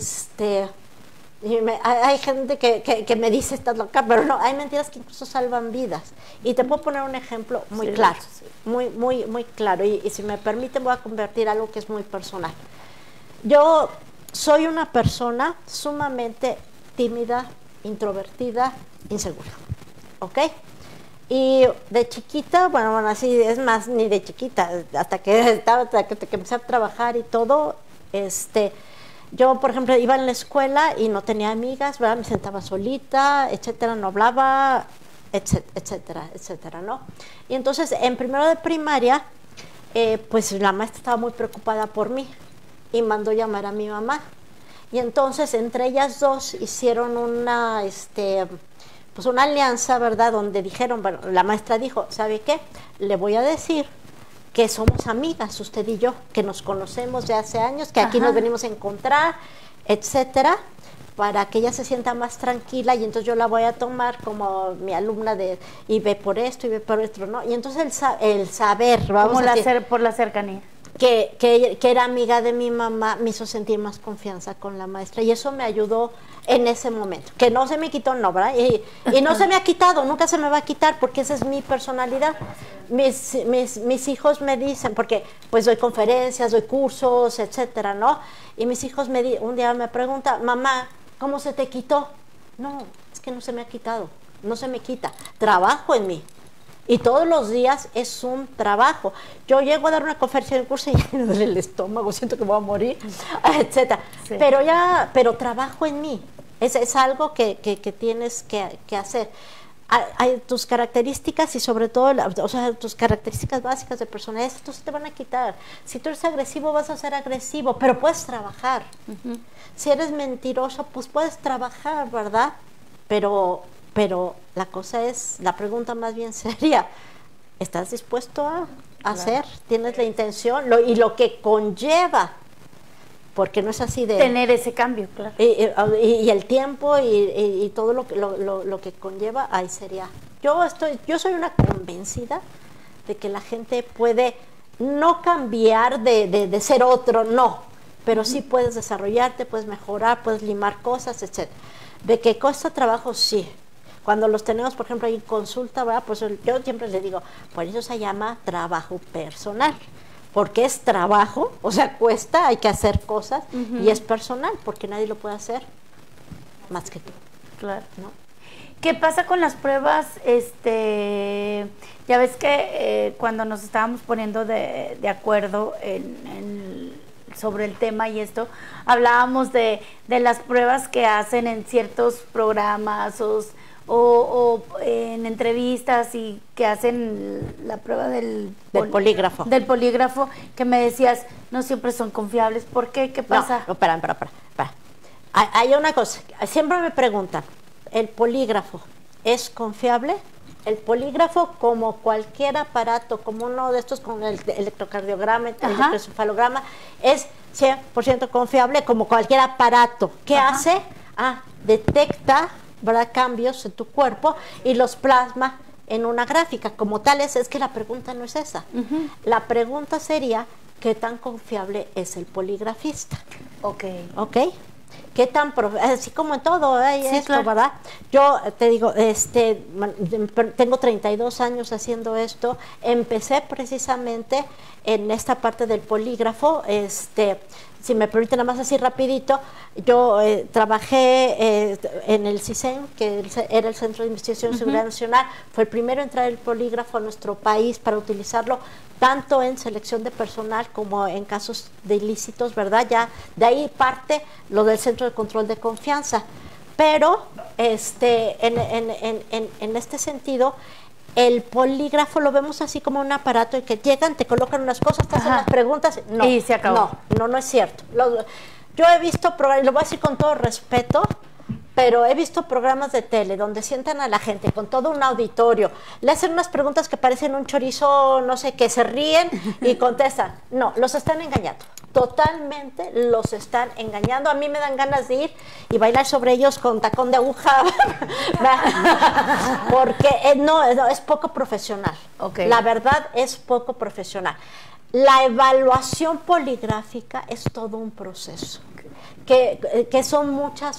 hay gente que me dice, estás loca, pero no, hay mentiras que incluso salvan vidas. Y te puedo poner un ejemplo muy claro, muy claro, y si me permiten voy a convertir algo que es muy personal. Yo soy una persona sumamente tímida, introvertida, insegura, ¿ok? Y de chiquita, bueno, así es más, ni de chiquita, hasta que empecé a trabajar y todo, yo, por ejemplo, iba en la escuela y no tenía amigas, ¿verdad? Me sentaba solita, etcétera, no hablaba, etcétera, ¿no? Y entonces, en primero de primaria, pues la maestra estaba muy preocupada por mí y mandó llamar a mi mamá. Y entonces, entre ellas dos hicieron una alianza, ¿verdad? Donde dijeron, bueno, la maestra dijo, ¿sabe qué? Le voy a decir que somos amigas, usted y yo, que nos conocemos de hace años, que aquí nos venimos a encontrar, etcétera, para que ella se sienta más tranquila y entonces yo la voy a tomar como mi alumna y ve por esto y ve por esto, ¿no? Y entonces el saber, vamos Como a decir, por la cercanía. que era amiga de mi mamá, me hizo sentir más confianza con la maestra y eso me ayudó en ese momento, que no se me quitó, no, ¿verdad? Y no se me ha quitado, nunca se me va a quitar porque esa es mi personalidad. Mis hijos me dicen, porque pues doy conferencias, doy cursos, etcétera, ¿no? Y mis hijos un día me preguntan, mamá, ¿cómo se te quitó? No, es que no se me ha quitado, no se me quita, trabajo en mí. Y todos los días es un trabajo. Yo llego a dar una conferencia en el curso y me duele el estómago, siento que voy a morir, etcétera. Sí. Pero trabajo en mí. Es algo que tienes que hacer. Hay tus características y sobre todo, o sea, tus características básicas de personalidad, esto se te van a quitar. Si tú eres agresivo, vas a ser agresivo, pero puedes trabajar. Si eres mentiroso, pues puedes trabajar, ¿verdad? Pero la cosa es, la pregunta más bien seria, ¿estás dispuesto a hacer? ¿Tienes la intención? Y lo que conlleva, porque no es así de... Tener ese cambio, claro. Y el tiempo y todo lo que conlleva, ahí sería. Yo soy una convencida de que la gente puede no cambiar de ser otro, no, pero sí puedes desarrollarte, puedes mejorar, puedes limar cosas, etc. De que cuesta trabajo, sí. Cuando los tenemos, por ejemplo, ahí en consulta, ¿verdad? Pues yo siempre les digo, por eso se llama trabajo personal, porque es trabajo, o sea, cuesta, hay que hacer cosas, y es personal, porque nadie lo puede hacer más que tú. Claro. ¿No? ¿Qué pasa con las pruebas? Ya ves que cuando nos estábamos poniendo de acuerdo sobre el tema y esto, hablábamos de las pruebas que hacen en ciertos programas o en entrevistas y que hacen la prueba del polígrafo. Del polígrafo, que me decías, no siempre son confiables. ¿Por qué? ¿Qué pasa? No, espera. Hay una cosa, siempre me preguntan, ¿el polígrafo es confiable? El polígrafo, como cualquier aparato, como uno de estos con el electrocardiograma, el electroencefalograma, es 100% confiable como cualquier aparato. ¿Qué hace? Detecta, ¿verdad?, cambios en tu cuerpo y los plasma en una gráfica. Como tales, es que la pregunta no es esa. La pregunta sería, ¿qué tan confiable es el poligrafista? Ok. ¿Qué tan así como en todo esto, claro, ¿verdad? Yo te digo, tengo 32 años haciendo esto. Empecé precisamente en esta parte del polígrafo. Si me permiten nada más así rapidito, yo trabajé en el CISEN, que era el Centro de Investigación y Seguridad Nacional. Fue el primero en traer el polígrafo a nuestro país para utilizarlo tanto en selección de personal como en casos de ilícitos, ¿verdad? Ya de ahí parte lo del Centro de Control de Confianza. Pero en este sentido, el polígrafo lo vemos así como un aparato en que llegan, te colocan unas cosas, te hacen las preguntas. No, y se acabó. No es cierto. Yo he visto programas, lo voy a decir con todo respeto, pero he visto programas de tele donde sientan a la gente con todo un auditorio, le hacen unas preguntas que parecen un chorizo, no sé, que se ríen y contestan. No, los están engañando. Totalmente los están engañando. A mí me dan ganas de ir y bailar sobre ellos con tacón de aguja porque no, es poco profesional. La verdad es poco profesional. La evaluación poligráfica es todo un proceso que son muchas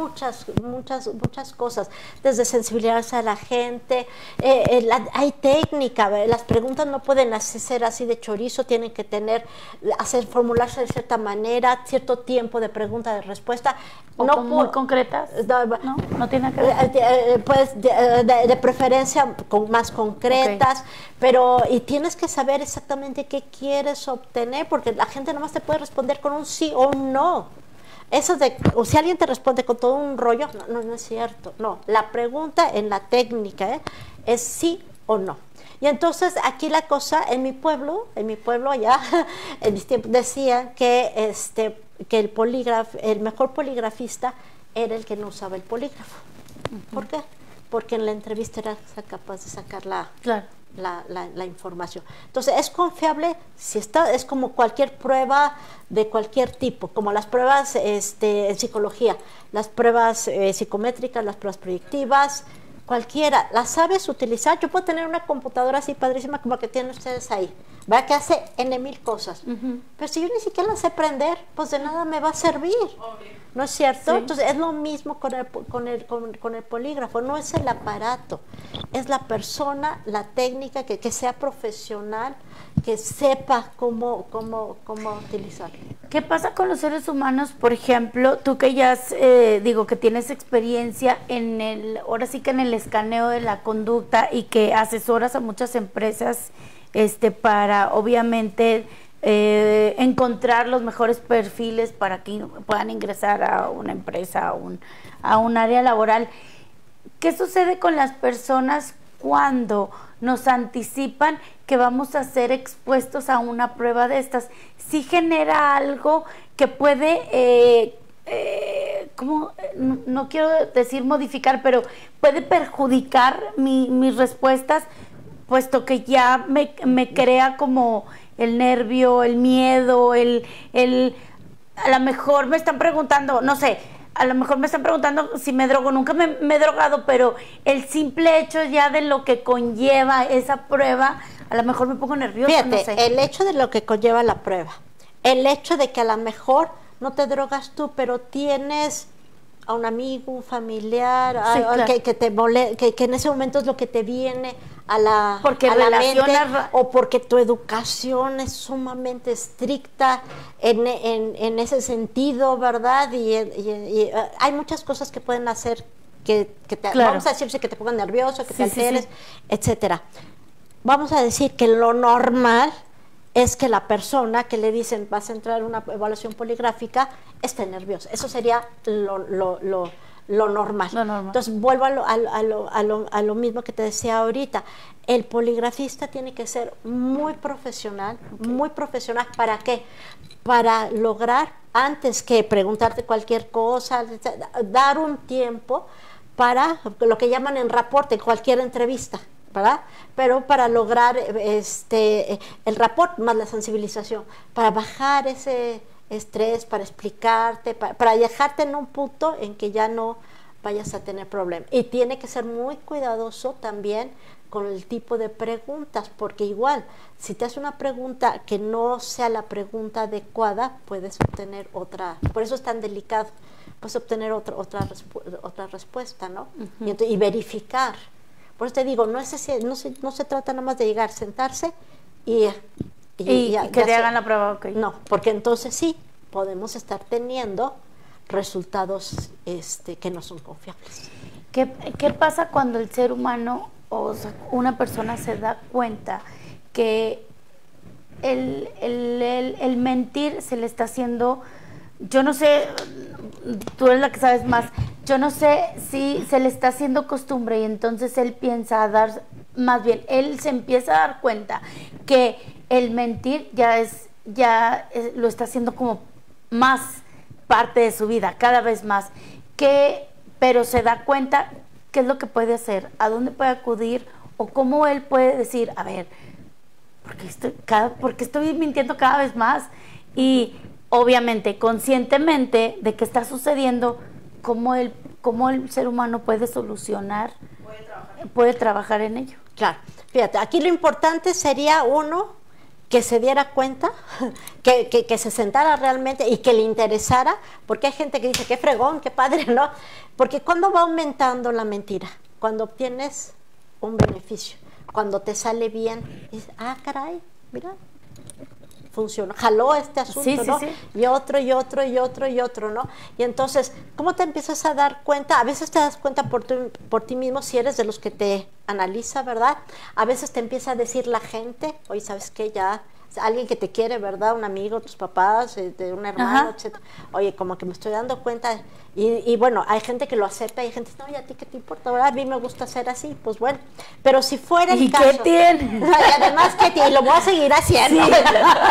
cosas, desde sensibilizarse a la gente, hay técnica, las preguntas no pueden ser así de chorizo, tienen que formularse de cierta manera, cierto tiempo de pregunta, de respuesta. Muy concretas, no tiene que ver. Pues de preferencia más concretas, pero y tienes que saber exactamente qué quieres obtener, porque la gente nomás te puede responder con un sí o un no. Eso o si alguien te responde con todo un rollo, no es cierto. No, la pregunta en la técnica es sí o no. Y entonces aquí la cosa, en mi pueblo allá, en mis tiempos, decían que el mejor poligrafista era el que no usaba el polígrafo. ¿Por qué? Porque en la entrevista era capaz de sacar la información. Entonces, es confiable si está, es como cualquier prueba de cualquier tipo, como las pruebas en psicología, las pruebas psicométricas, las pruebas proyectivas, cualquiera, las sabes utilizar. Yo puedo tener una computadora así padrísima como la que tienen ustedes ahí, ¿verdad? Que hace N mil cosas. Pero si yo ni siquiera la sé prender, pues de nada me va a servir. ¿No es cierto? Sí. Entonces es lo mismo con el polígrafo, no es el aparato, es la persona, la técnica, que sea profesional, que sepa cómo utilizarlo. ¿Qué pasa con los seres humanos? Por ejemplo, tú que ya has, que tienes experiencia ahora sí que en el escaneo de la conducta y que asesoras a muchas empresas para obviamente encontrar los mejores perfiles para que puedan ingresar a una empresa, a un área laboral. ¿Qué sucede con las personas cuando nos anticipan que vamos a ser expuestos a una prueba de estas? ¿Sí genera algo que puede, no quiero decir modificar, pero puede perjudicar mis respuestas, puesto que ya me crea como el nervio, el miedo, a lo mejor me están preguntando, no sé, a lo mejor me están preguntando si me drogo, nunca me he drogado, pero el simple hecho ya de lo que conlleva esa prueba, a lo mejor me pongo nerviosa. Fíjate, no sé. el hecho de lo que conlleva la prueba, el hecho de que a lo mejor no te drogas tú, pero tienes a un amigo, un familiar, Sí, claro. que en ese momento es lo que te viene a la mente, o porque tu educación es sumamente estricta en ese sentido, ¿verdad? Y hay muchas cosas que pueden hacer que te, claro. vamos a decirse que te pongan nervioso, que te Sí, alteres, sí. etcétera. Vamos a decir que lo normal es que la persona que le dicen vas a entrar a una evaluación poligráfica esté nerviosa. Eso sería lo normal. Lo normal. Entonces vuelvo a lo mismo que te decía ahorita. El poligrafista tiene que ser muy profesional, muy profesional. ¿Para qué? Para lograr, antes que preguntarte cualquier cosa, dar un tiempo para lo que llaman en reporte, cualquier entrevista, ¿verdad? Pero para lograr el rapport más la sensibilización, para bajar ese estrés, para explicarte, para dejarte en un punto en que ya no vayas a tener problemas. Y tiene que ser muy cuidadoso también con el tipo de preguntas, porque igual, si te hace una pregunta que no sea la pregunta adecuada, puedes obtener otra, por eso es tan delicado, puedes obtener otra respuesta, ¿no? Y verificar. Por eso te digo, no se trata nada más de llegar, sentarse y que te hagan la prueba, ok. No, porque entonces sí, podemos estar teniendo resultados que no son confiables. ¿Qué pasa cuando el ser humano, o sea, una persona se da cuenta que el mentir se le está haciendo, yo no sé, tú eres la que sabes más, yo no sé si se le está haciendo costumbre y entonces él piensa él se empieza a dar cuenta que el mentir lo está haciendo como más parte de su vida, cada vez más, pero se da cuenta qué es lo que puede hacer, a dónde puede acudir o cómo él puede decir, a ver, porque estoy mintiendo cada vez más, y obviamente conscientemente de que está sucediendo, cómo el ser humano puede solucionar, puede trabajar en ello. Claro, fíjate, aquí lo importante sería uno, que se diera cuenta, que se sentara realmente y que le interesara, porque hay gente que dice, qué fregón, qué padre, ¿no? Porque cuando va aumentando la mentira, cuando obtienes un beneficio, cuando te sale bien, dices, caray, mira, funcionó, jaló este asunto, sí, ¿no? Sí. Y otro, ¿no? Y entonces, ¿cómo te empiezas a dar cuenta? A veces te das cuenta por ti mismo, si eres de los que te analiza, ¿verdad? A veces te empieza a decir la gente, oye, ¿sabes qué? Ya, alguien que te quiere, ¿verdad? Un amigo, tus papás, un hermano, etcétera. Oye, como que me estoy dando cuenta. Y bueno, hay gente que lo acepta y hay gente que dice, no, ¿y a ti qué te importa? ¿Verdad? A mí me gusta ser así, pues bueno. Pero si fuera el caso... ¿Y qué tiene? Y además, ¿qué tiene? Y lo voy a seguir haciendo. Sí.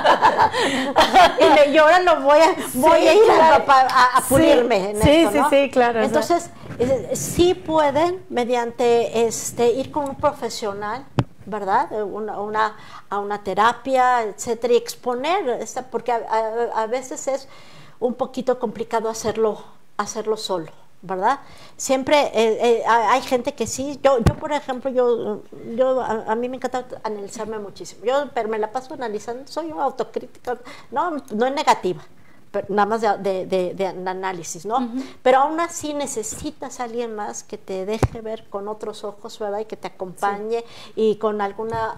Y ahora lo voy a ir a pulirme en esto, ¿no? Sí, claro. Entonces, sí pueden, mediante ir con un profesional, ¿verdad? A una terapia, etcétera, y exponer, porque a veces es un poquito complicado hacerlo solo, ¿verdad? Siempre hay gente que sí, yo por ejemplo, a mí me encanta analizarme muchísimo, pero me la paso analizando, soy una autocrítica, no es negativa, pero nada más de análisis, ¿no? Pero aún así necesitas a alguien más que te deje ver con otros ojos, ¿verdad? Y que te acompañe y con alguna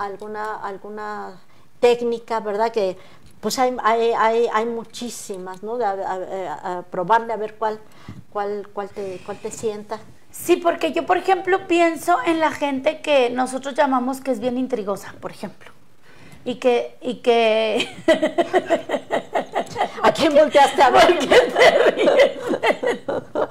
técnica, ¿verdad? Que pues hay muchísimas, ¿no? A probarle a ver cuál te sienta. Sí, porque yo, por ejemplo, pienso en la gente que nosotros llamamos que es bien intrigosa, por ejemplo. Y que ¿A quién volteaste a ver? ¿Por qué te ríes?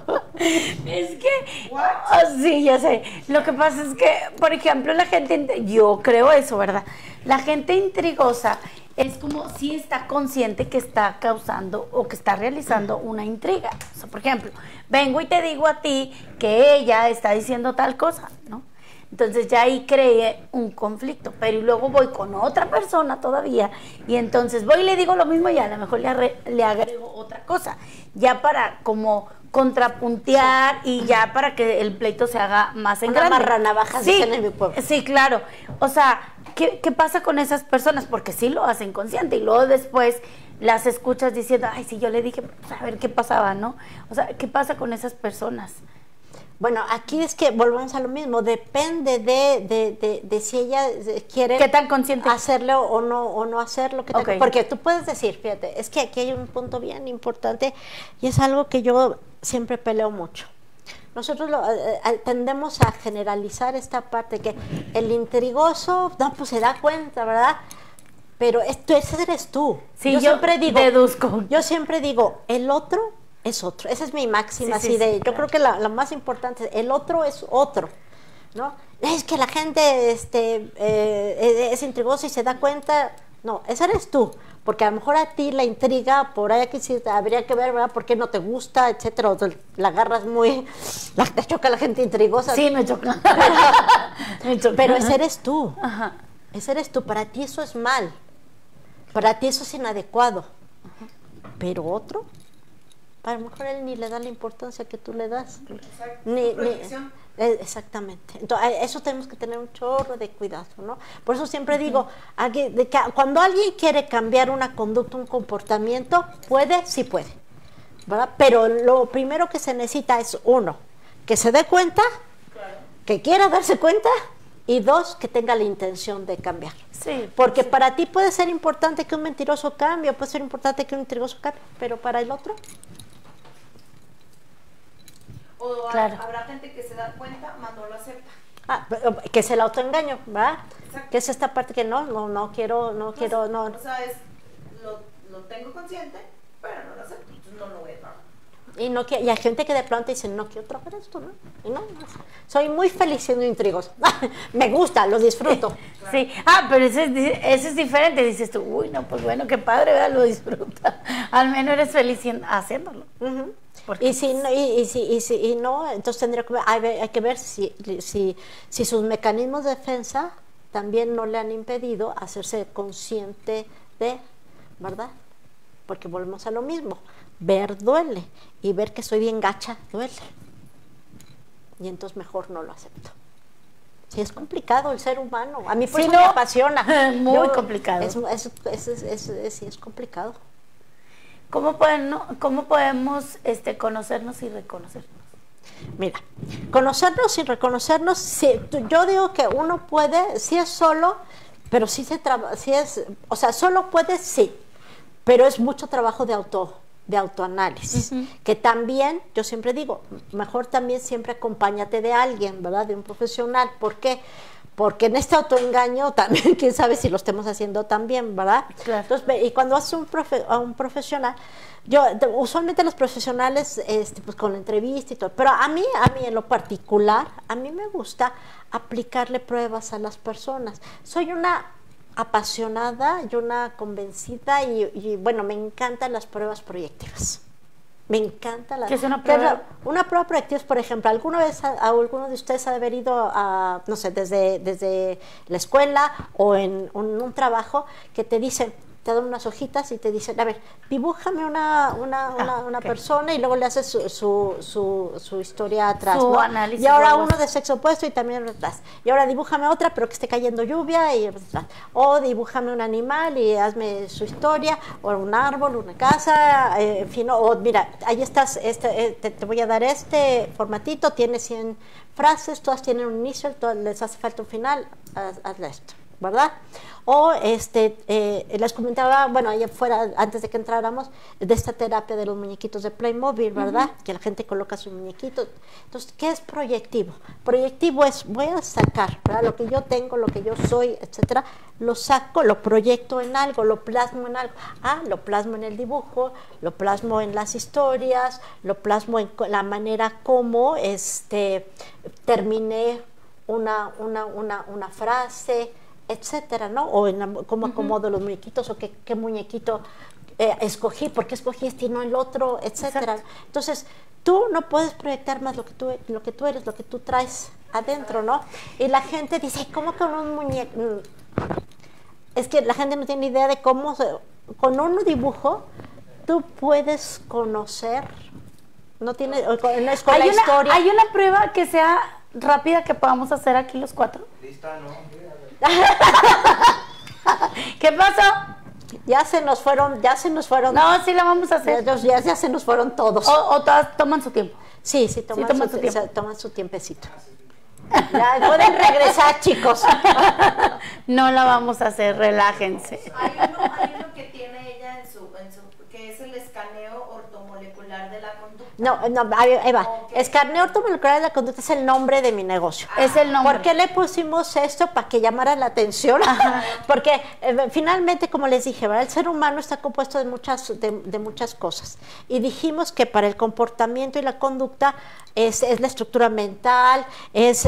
Es que, sí, ya sé. Lo que pasa es que, por ejemplo, la gente, yo creo eso, ¿verdad? La gente intrigosa es como si está consciente que está causando o que está realizando una intriga. O sea, por ejemplo, vengo y te digo a ti que ella está diciendo tal cosa, ¿no? Entonces ya ahí creé un conflicto, pero y luego voy con otra persona todavía y entonces voy y le digo lo mismo y a lo mejor le agrego otra cosa, ya para como contrapuntear y ya para que el pleito se haga más en grande. Una marranavajas, sí, dicen en mi pueblo. Sí, claro. O sea, ¿qué pasa con esas personas? Porque sí lo hacen consciente y luego después las escuchas diciendo, ay, si yo le dije, pues, a ver qué pasaba, ¿no? O sea, ¿qué pasa con esas personas? Bueno, aquí es que volvemos a lo mismo, depende de si ella quiere ¿Qué tan consciente? hacerlo o no hacerlo, porque tú puedes decir, fíjate, es que aquí hay un punto bien importante y es algo que yo siempre peleo mucho. Nosotros tendemos a generalizar esta parte que el intrigoso, no, pues se da cuenta, ¿verdad? Pero ese eres tú. Sí, yo siempre deduzco. Yo siempre digo, el otro es otro. Esa es mi máxima. Sí, yo claro. creo que lo más importante, el otro es otro, ¿no? Es que la gente es intrigosa y se da cuenta. No, ese eres tú, porque a lo mejor a ti la intriga, por ahí que sí habría que ver, ¿verdad? ¿Por qué no te gusta, etcétera? O la agarras te choca la gente intrigosa. Sí, me choca. Pero ese eres tú. Ajá. Ese eres tú. Para ti eso es mal. Para ti eso es inadecuado. Ajá. Pero otro, a lo mejor él ni le da la importancia que tú le das. Exacto. Exactamente. Entonces, eso tenemos que tener un chorro de cuidado, ¿no? Por eso siempre digo, cuando alguien quiere cambiar una conducta, un comportamiento, sí puede, ¿verdad? Pero lo primero que se necesita es, uno, que se dé cuenta, claro, que quiera darse cuenta, y dos, que tenga la intención de cambiar. Sí. Porque para ti puede ser importante que un mentiroso cambie, puede ser importante que un mentiroso cambie, pero para el otro... O claro, habrá gente que se da cuenta, más no lo acepta. Que es el autoengaño, ¿verdad? Exacto. Que es esta parte que no quiero. O sea, lo tengo consciente, pero no lo acepto, entonces no lo voy a trabajar. Y hay gente que de pronto dice, no quiero trabajar esto, ¿no? Y no, soy muy feliz siendo intrigoso. Me gusta, lo disfruto. Claro. Sí, pero ese es diferente. Dices tú, uy, no, pues bueno, qué padre, ¿verdad? Lo disfruta. Al menos eres feliz haciéndolo. Uh-huh. Y si no, entonces tendría que hay que ver si sus mecanismos de defensa también no le han impedido hacerse consciente de, ¿verdad? Porque volvemos a lo mismo. Ver duele y ver que soy bien gacha duele. Y entonces mejor no lo acepto. Sí, es complicado el ser humano. A mí por eso me apasiona. Muy complicado. Sí, es complicado. ¿Cómo podemos conocernos y reconocernos? Mira, conocernos y reconocernos, sí, yo digo que uno puede, si es solo, pero sí o sea, solo puede, sí, pero es mucho trabajo de autoanálisis, uh-huh, que también, yo siempre digo, mejor también siempre acompáñate de alguien, ¿verdad? De un profesional. ¿Por qué? Porque en este autoengaño también, quién sabe si lo estemos haciendo también, ¿verdad? Claro. Entonces, y cuando haces a un profesional, usualmente los profesionales, pues con la entrevista y todo, pero a mí en lo particular, a mí me gusta aplicarle pruebas a las personas. Soy una apasionada y una convencida y bueno, me encantan las pruebas proyectivas. Me encanta la... ¿Qué es una prueba? Una prueba proyectiva es, por ejemplo, ¿alguna vez alguno de ustedes ha haber ido a, no sé, desde la escuela o en un trabajo que te dicen, te dan unas hojitas y te dicen, a ver, dibújame una persona y luego le haces su historia atrás, Su ¿no? análisis Y ahora o algo uno de sexo opuesto y también atrás. Y ahora dibújame otra, pero que esté cayendo lluvia y atrás. O dibújame un animal y hazme su historia, o un árbol, una casa, en fin, o mira, ahí estás, te voy a dar este formatito, tiene 100 frases, todas tienen un inicio, todas les hace falta un final, hazle esto, ¿verdad? O les comentaba, bueno, allá afuera, antes de que entráramos, de esta terapia de los muñequitos de Playmobil, ¿verdad? Que la gente coloca sus muñequitos. Entonces, ¿qué es proyectivo? Proyectivo es, voy a sacar, ¿verdad? Lo que yo tengo, lo que yo soy, etcétera, lo saco, lo proyecto en algo, lo plasmo en algo. Lo plasmo en el dibujo, lo plasmo en las historias, lo plasmo en la manera como terminé una frase, etcétera, ¿no? O cómo acomodo los muñequitos, o qué muñequito escogí, por qué escogí este y no el otro, etcétera. Exacto. Entonces, tú no puedes proyectar más lo que tú eres, lo que tú traes adentro, ¿no? Y la gente dice, ¿cómo con un muñeco? Es que la gente no tiene idea de cómo, con un dibujo, tú puedes conocer, no es con la historia. ¿Hay una prueba que sea rápida que podamos hacer aquí los 4? Lista, ¿no? ¿Qué pasó? Ya se nos fueron. No, sí la vamos a hacer. Ya se nos fueron todos. O todas toman su tiempo. Sí, toman su tiempo. toman su tiempecito. Ya pueden regresar, chicos. No la vamos a hacer, relájense. Hay uno que tiene ella que es el escaneo ortomolecular de la conducta. No, ahí va. Okay. Escaneo ortomolecular de la conducta es el nombre de mi negocio. Es el nombre. ¿Por qué le pusimos esto? Para que llamara la atención. Porque finalmente, como les dije, ¿verdad? El ser humano está compuesto de muchas cosas. Y dijimos que para el comportamiento y la conducta es la estructura mental, es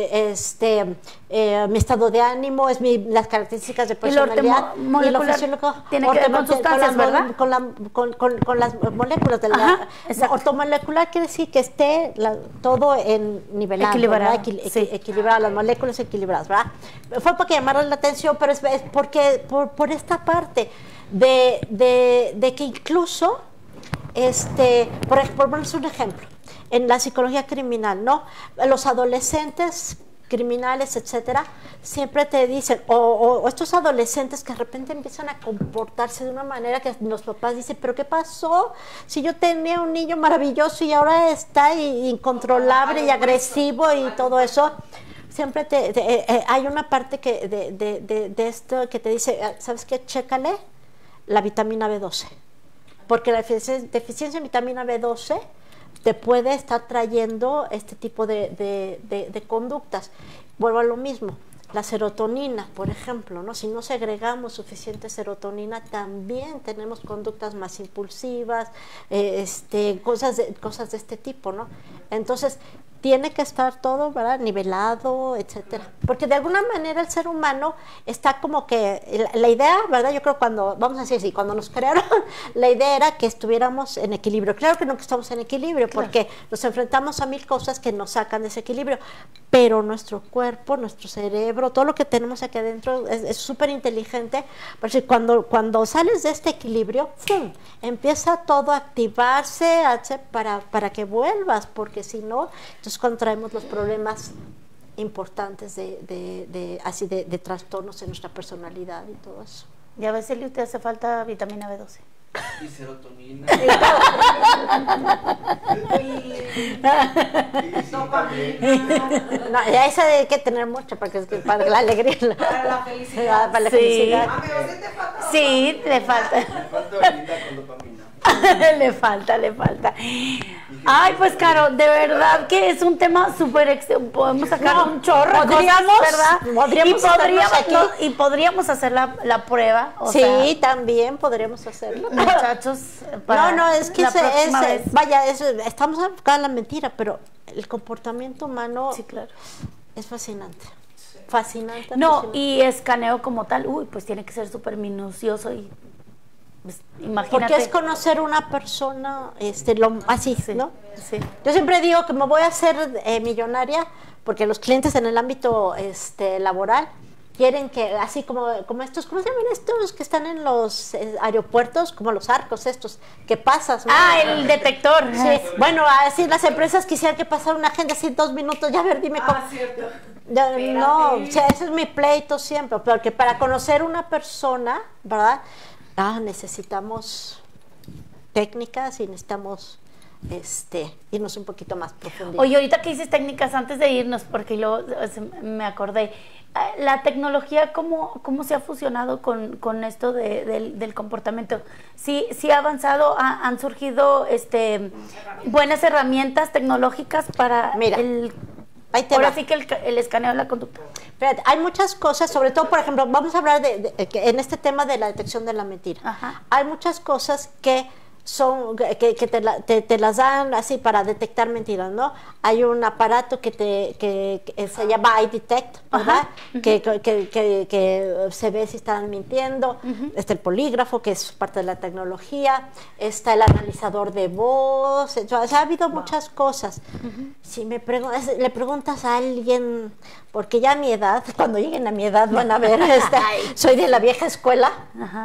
mi estado de ánimo, es las características de personalidad. Y lo fisiológico tiene que ver con sustancias, ¿verdad? Con las moléculas de la ortomolecular quiere decir que esté todo nivelado, equilibrado, equilibrado, las moléculas equilibradas, ¿verdad? Fue para que llamara la atención, pero es porque por esta parte de que incluso por ponerles un ejemplo, en la psicología criminal, ¿no? Los adolescentes criminales, etcétera, siempre te dicen, o estos adolescentes que de repente empiezan a comportarse de una manera que los papás dicen, ¿pero qué pasó? Si yo tenía un niño maravilloso y ahora está incontrolable y agresivo y todo eso. Siempre hay una parte de esto que te dice, ¿sabes qué? Chécale la vitamina B12, porque la deficiencia en vitamina B12 te puede estar trayendo este tipo de conductas. Vuelvo a lo mismo, la serotonina, por ejemplo, ¿no? Si no segregamos suficiente serotonina, también tenemos conductas más impulsivas, cosas de este tipo, ¿no? Entonces, tiene que estar todo, ¿verdad?, nivelado, etcétera. Porque de alguna manera el ser humano está como que, la idea, ¿verdad?, yo creo vamos a decir así, cuando nos crearon, la idea era que estuviéramos en equilibrio. Claro que no que estamos en equilibrio, porque nos enfrentamos a 1000 cosas que nos sacan de ese equilibrio, pero nuestro cuerpo, nuestro cerebro, todo lo que tenemos aquí adentro es súper inteligente, porque cuando sales de este equilibrio, ¡fum!, empieza todo a activarse para que vuelvas, porque si no, entonces cuando traemos los problemas importantes de trastornos en nuestra personalidad y todo eso. Ya ves, Eli, te hace falta vitamina B12. Y serotonina. No, ya esa hay que tener mucha para la alegría. Para la felicidad. Para la Sí. felicidad. Amigos, ¿sí te falta? Sí, le falta. Me falta ahorita con dopamina. le falta. Ay, pues Caro, de verdad que es un tema súper podemos sacar un chorro de cosas, ¿verdad? Y podríamos hacer la prueba. O sea, también podríamos hacerlo. muchachos, para No, es que la próxima vez. estamos enfocados en la mentira, pero el comportamiento humano Sí, claro. es fascinante. Fascinante. No, fascinante. y escaneo como tal, pues tiene que ser súper minucioso y Pues, imagínate. Porque es conocer una persona, así, Sí, ¿no? sí. Yo siempre digo que me voy a hacer millonaria porque los clientes en el ámbito laboral quieren que, así como estos, ¿cómo se llaman estos que están en los aeropuertos? Como los arcos estos, que pasas, ¿no? Ah, el detector. Sí, bueno, así las empresas quisieran que pasara una agenda así 2 minutos, ya a ver, dime cómo. Cierto. No, o sea, ese es mi pleito siempre, porque para conocer una persona, ¿verdad? Necesitamos técnicas y necesitamos irnos un poquito más profundo. Oye, ahorita que dices técnicas antes de irnos, porque luego me acordé, la tecnología, ¿cómo se ha fusionado con esto del comportamiento? Sí ha avanzado, han surgido buenas herramientas tecnológicas para Mira, ahí te ahora va. sí que el escaneo de la conducta. Fíjate, hay muchas cosas, sobre todo, por ejemplo, vamos a hablar en este tema de la detección de la mentira. Ajá. Hay muchas cosas que son que te las dan así para detectar mentiras, ¿no? Hay un aparato que se llama iDetect, ¿verdad? Ajá. Que se ve si están mintiendo. Está el polígrafo, que es parte de la tecnología. Está el analizador de voz. O sea, ha habido muchas cosas. Si le preguntas a alguien, porque ya a mi edad, cuando lleguen a mi edad van a ver, soy de la vieja escuela. Ajá.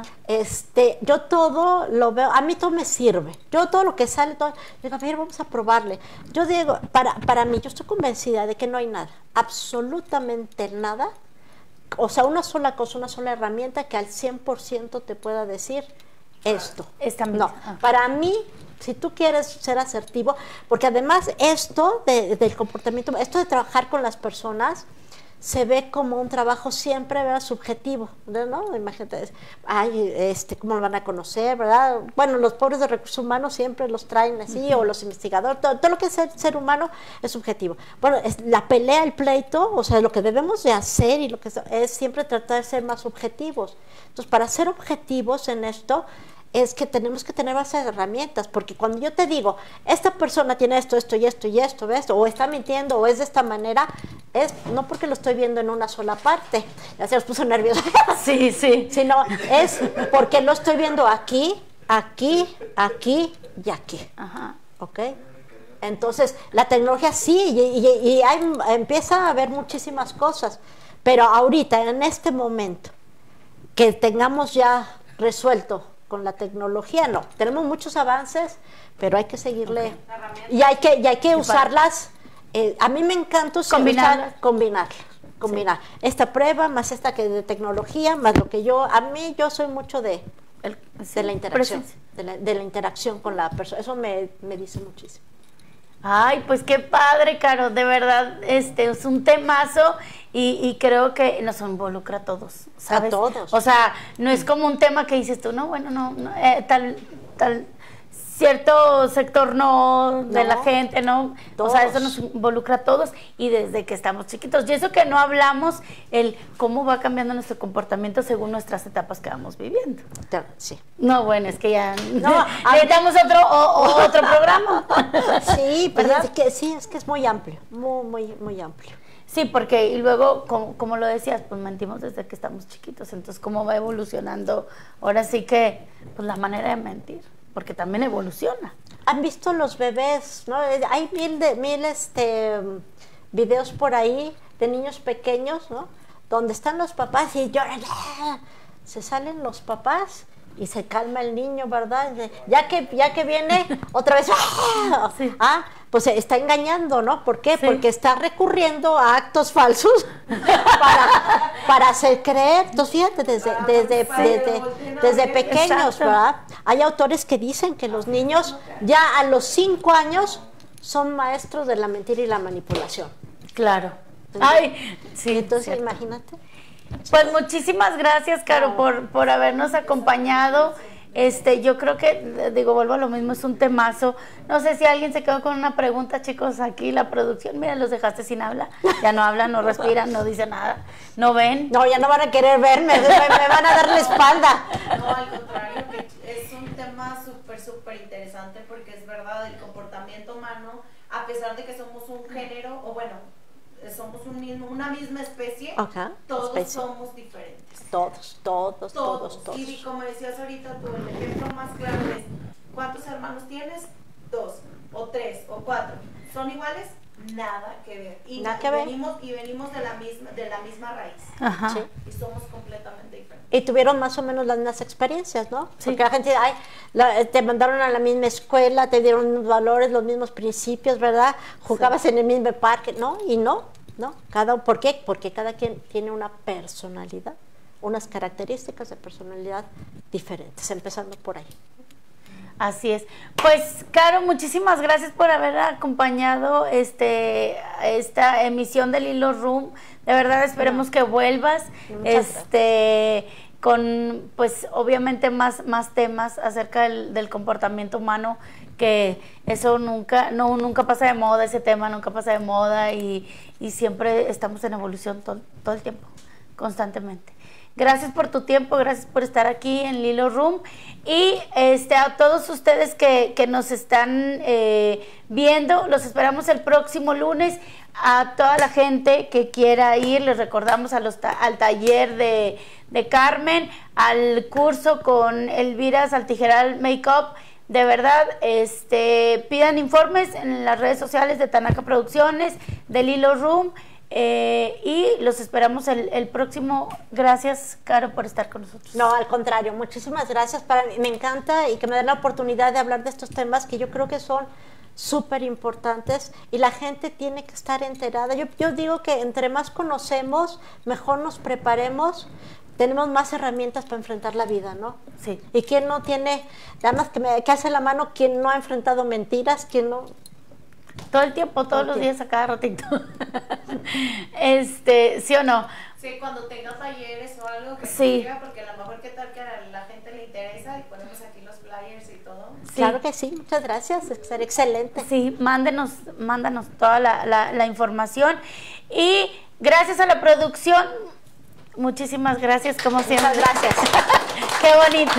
Yo todo lo veo, a mí todo me sirve. Yo todo lo que sale, digo, a ver, vamos a probarle. Yo digo, para mí, yo estoy convencida de que no hay nada, absolutamente nada, o sea, una sola cosa, una sola herramienta que al 100% te pueda decir esto. No, para mí, si tú quieres ser asertivo, porque además esto del comportamiento, esto de trabajar con las personas, se ve como un trabajo siempre, ¿verdad? Subjetivo, ¿no? Imagínate, ¿cómo lo van a conocer, verdad? Bueno, los pobres de recursos humanos siempre los traen así, o los investigadores, todo lo que es ser humano es subjetivo. Bueno, la pelea, el pleito, o sea, lo que debemos de hacer y lo que es siempre tratar de ser más objetivos. Entonces, para ser objetivos en esto, es que tenemos que tener bases de herramientas, porque cuando yo te digo, esta persona tiene esto, esto y esto y esto, ¿ves? O está mintiendo, o es de esta manera, es no porque lo estoy viendo en una sola parte, ya se nos puso nervioso, sí, sino es porque lo estoy viendo aquí, aquí, aquí y aquí. Ajá. ¿Ok? Entonces, la tecnología sí, y empieza a haber muchísimas cosas, pero ahorita, en este momento, que tengamos ya resuelto con la tecnología, no, tenemos muchos avances, pero hay que seguirle, y hay que usarlas, a mí me encanta combinar sí. Esta prueba, más esta que de tecnología, más lo que yo soy mucho de la interacción, de la interacción con la persona, eso me dice muchísimo. Ay, pues qué padre, Caro, de verdad, es un temazo y creo que nos involucra a todos, ¿sabes? A todos. O sea, no es como un tema que dices tú, no, bueno, no tal cierto sector de la gente, ¿no? Todos. O sea, eso nos involucra a todos y desde que estamos chiquitos. Y eso que no hablamos, cómo va cambiando nuestro comportamiento según nuestras etapas que vamos viviendo. Sí. No, bueno, es que ya necesitamos otro programa. Sí, pero ¿verdad? es que es muy amplio, muy amplio. Sí, porque y luego, como lo decías, pues mentimos desde que estamos chiquitos, entonces cómo va evolucionando, ahora sí que, pues la manera de mentir, porque también evoluciona. ¿Han visto los bebés, no? Hay mil videos por ahí de niños pequeños, ¿no? Donde están los papás y lloran, se salen los papás y se calma el niño, ¿verdad? Ya que viene otra vez, sí. Pues está engañando, ¿no? ¿Por qué? Sí. Porque está recurriendo a actos falsos para hacer creer. Entonces, fíjate, desde pequeños, exacto. ¿verdad? Hay autores que dicen que los niños ya a los 5 años son maestros de la mentira y la manipulación. Claro. Entonces, Ay, sí. entonces, cierto. imagínate. Pues muchísimas gracias, Caro, por habernos acompañado. Yo creo que, vuelvo a lo mismo, es un temazo. No sé si alguien se quedó con una pregunta, chicos, aquí la producción, mira, los dejaste sin habla. Ya no hablan, no respiran, no dicen nada, no ven. No, ya no van a querer verme, me van a dar la espalda. No, al contrario, que es un tema súper interesante porque es verdad, el comportamiento humano, a pesar de que somos un género, o bueno, somos una misma especie, Okay, todos somos diferentes. Todos. Y como decías ahorita tú, el ejemplo más claro es, ¿cuántos hermanos tienes? 2, o 3, o 4. ¿Son iguales? Nada que ver. Y Nada que ver. venimos de la misma raíz. Ajá. Sí. Y somos completamente diferentes. Y tuvieron más o menos las mismas experiencias, ¿no? Sí. Porque la gente, te mandaron a la misma escuela, te dieron los valores, los mismos principios, ¿verdad? Jugabas en el mismo parque, ¿no? Y no. ¿Por qué? Porque cada quien tiene una personalidad, unas características de personalidad diferentes, empezando por ahí. Así es. Pues, Caro, muchísimas gracias por haber acompañado esta emisión del Hilo Room. De verdad, esperemos que vuelvas. Con, pues, obviamente más temas acerca del comportamiento humano, que eso nunca pasa de moda, ese tema nunca pasa de moda, y siempre estamos en evolución todo el tiempo, constantemente. Gracias por tu tiempo, gracias por estar aquí en Lilo Room, y a todos ustedes que nos están viendo, los esperamos el próximo lunes. A toda la gente que quiera ir, les recordamos al taller de Carmen, al curso con Elvira Saltijeral Makeup. De verdad, pidan informes en las redes sociales de Tanaka Producciones, de Lilo Room, y los esperamos el próximo. Gracias, Caro, por estar con nosotros. No, al contrario, muchísimas gracias. Me encanta y que me den la oportunidad de hablar de estos temas que yo creo que son súper importantes y la gente tiene que estar enterada. Yo digo que entre más conocemos, mejor nos preparemos, tenemos más herramientas para enfrentar la vida, ¿no? Sí. Y quién no tiene, además que hace la mano, quien no ha enfrentado mentiras, quien no. Todo el tiempo, todos los días, a cada ratito. ¿Sí o no? Sí, cuando tenga talleres o algo que Sí. diga, porque a lo mejor qué tal que a la gente le interesa y ponemos aquí los flyers y todo. Sí. Claro que sí, muchas gracias, será excelente. Sí, mándanos toda la información. Y gracias a la producción, muchísimas gracias, como siempre. Muchas gracias. Qué bonitos.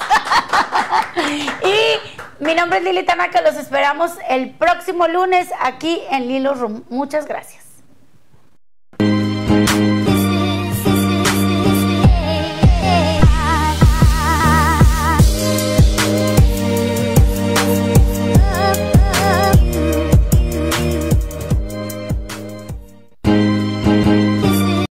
Y mi nombre es Lili Tanaka, los esperamos el próximo lunes aquí en Lilo Room. Muchas gracias.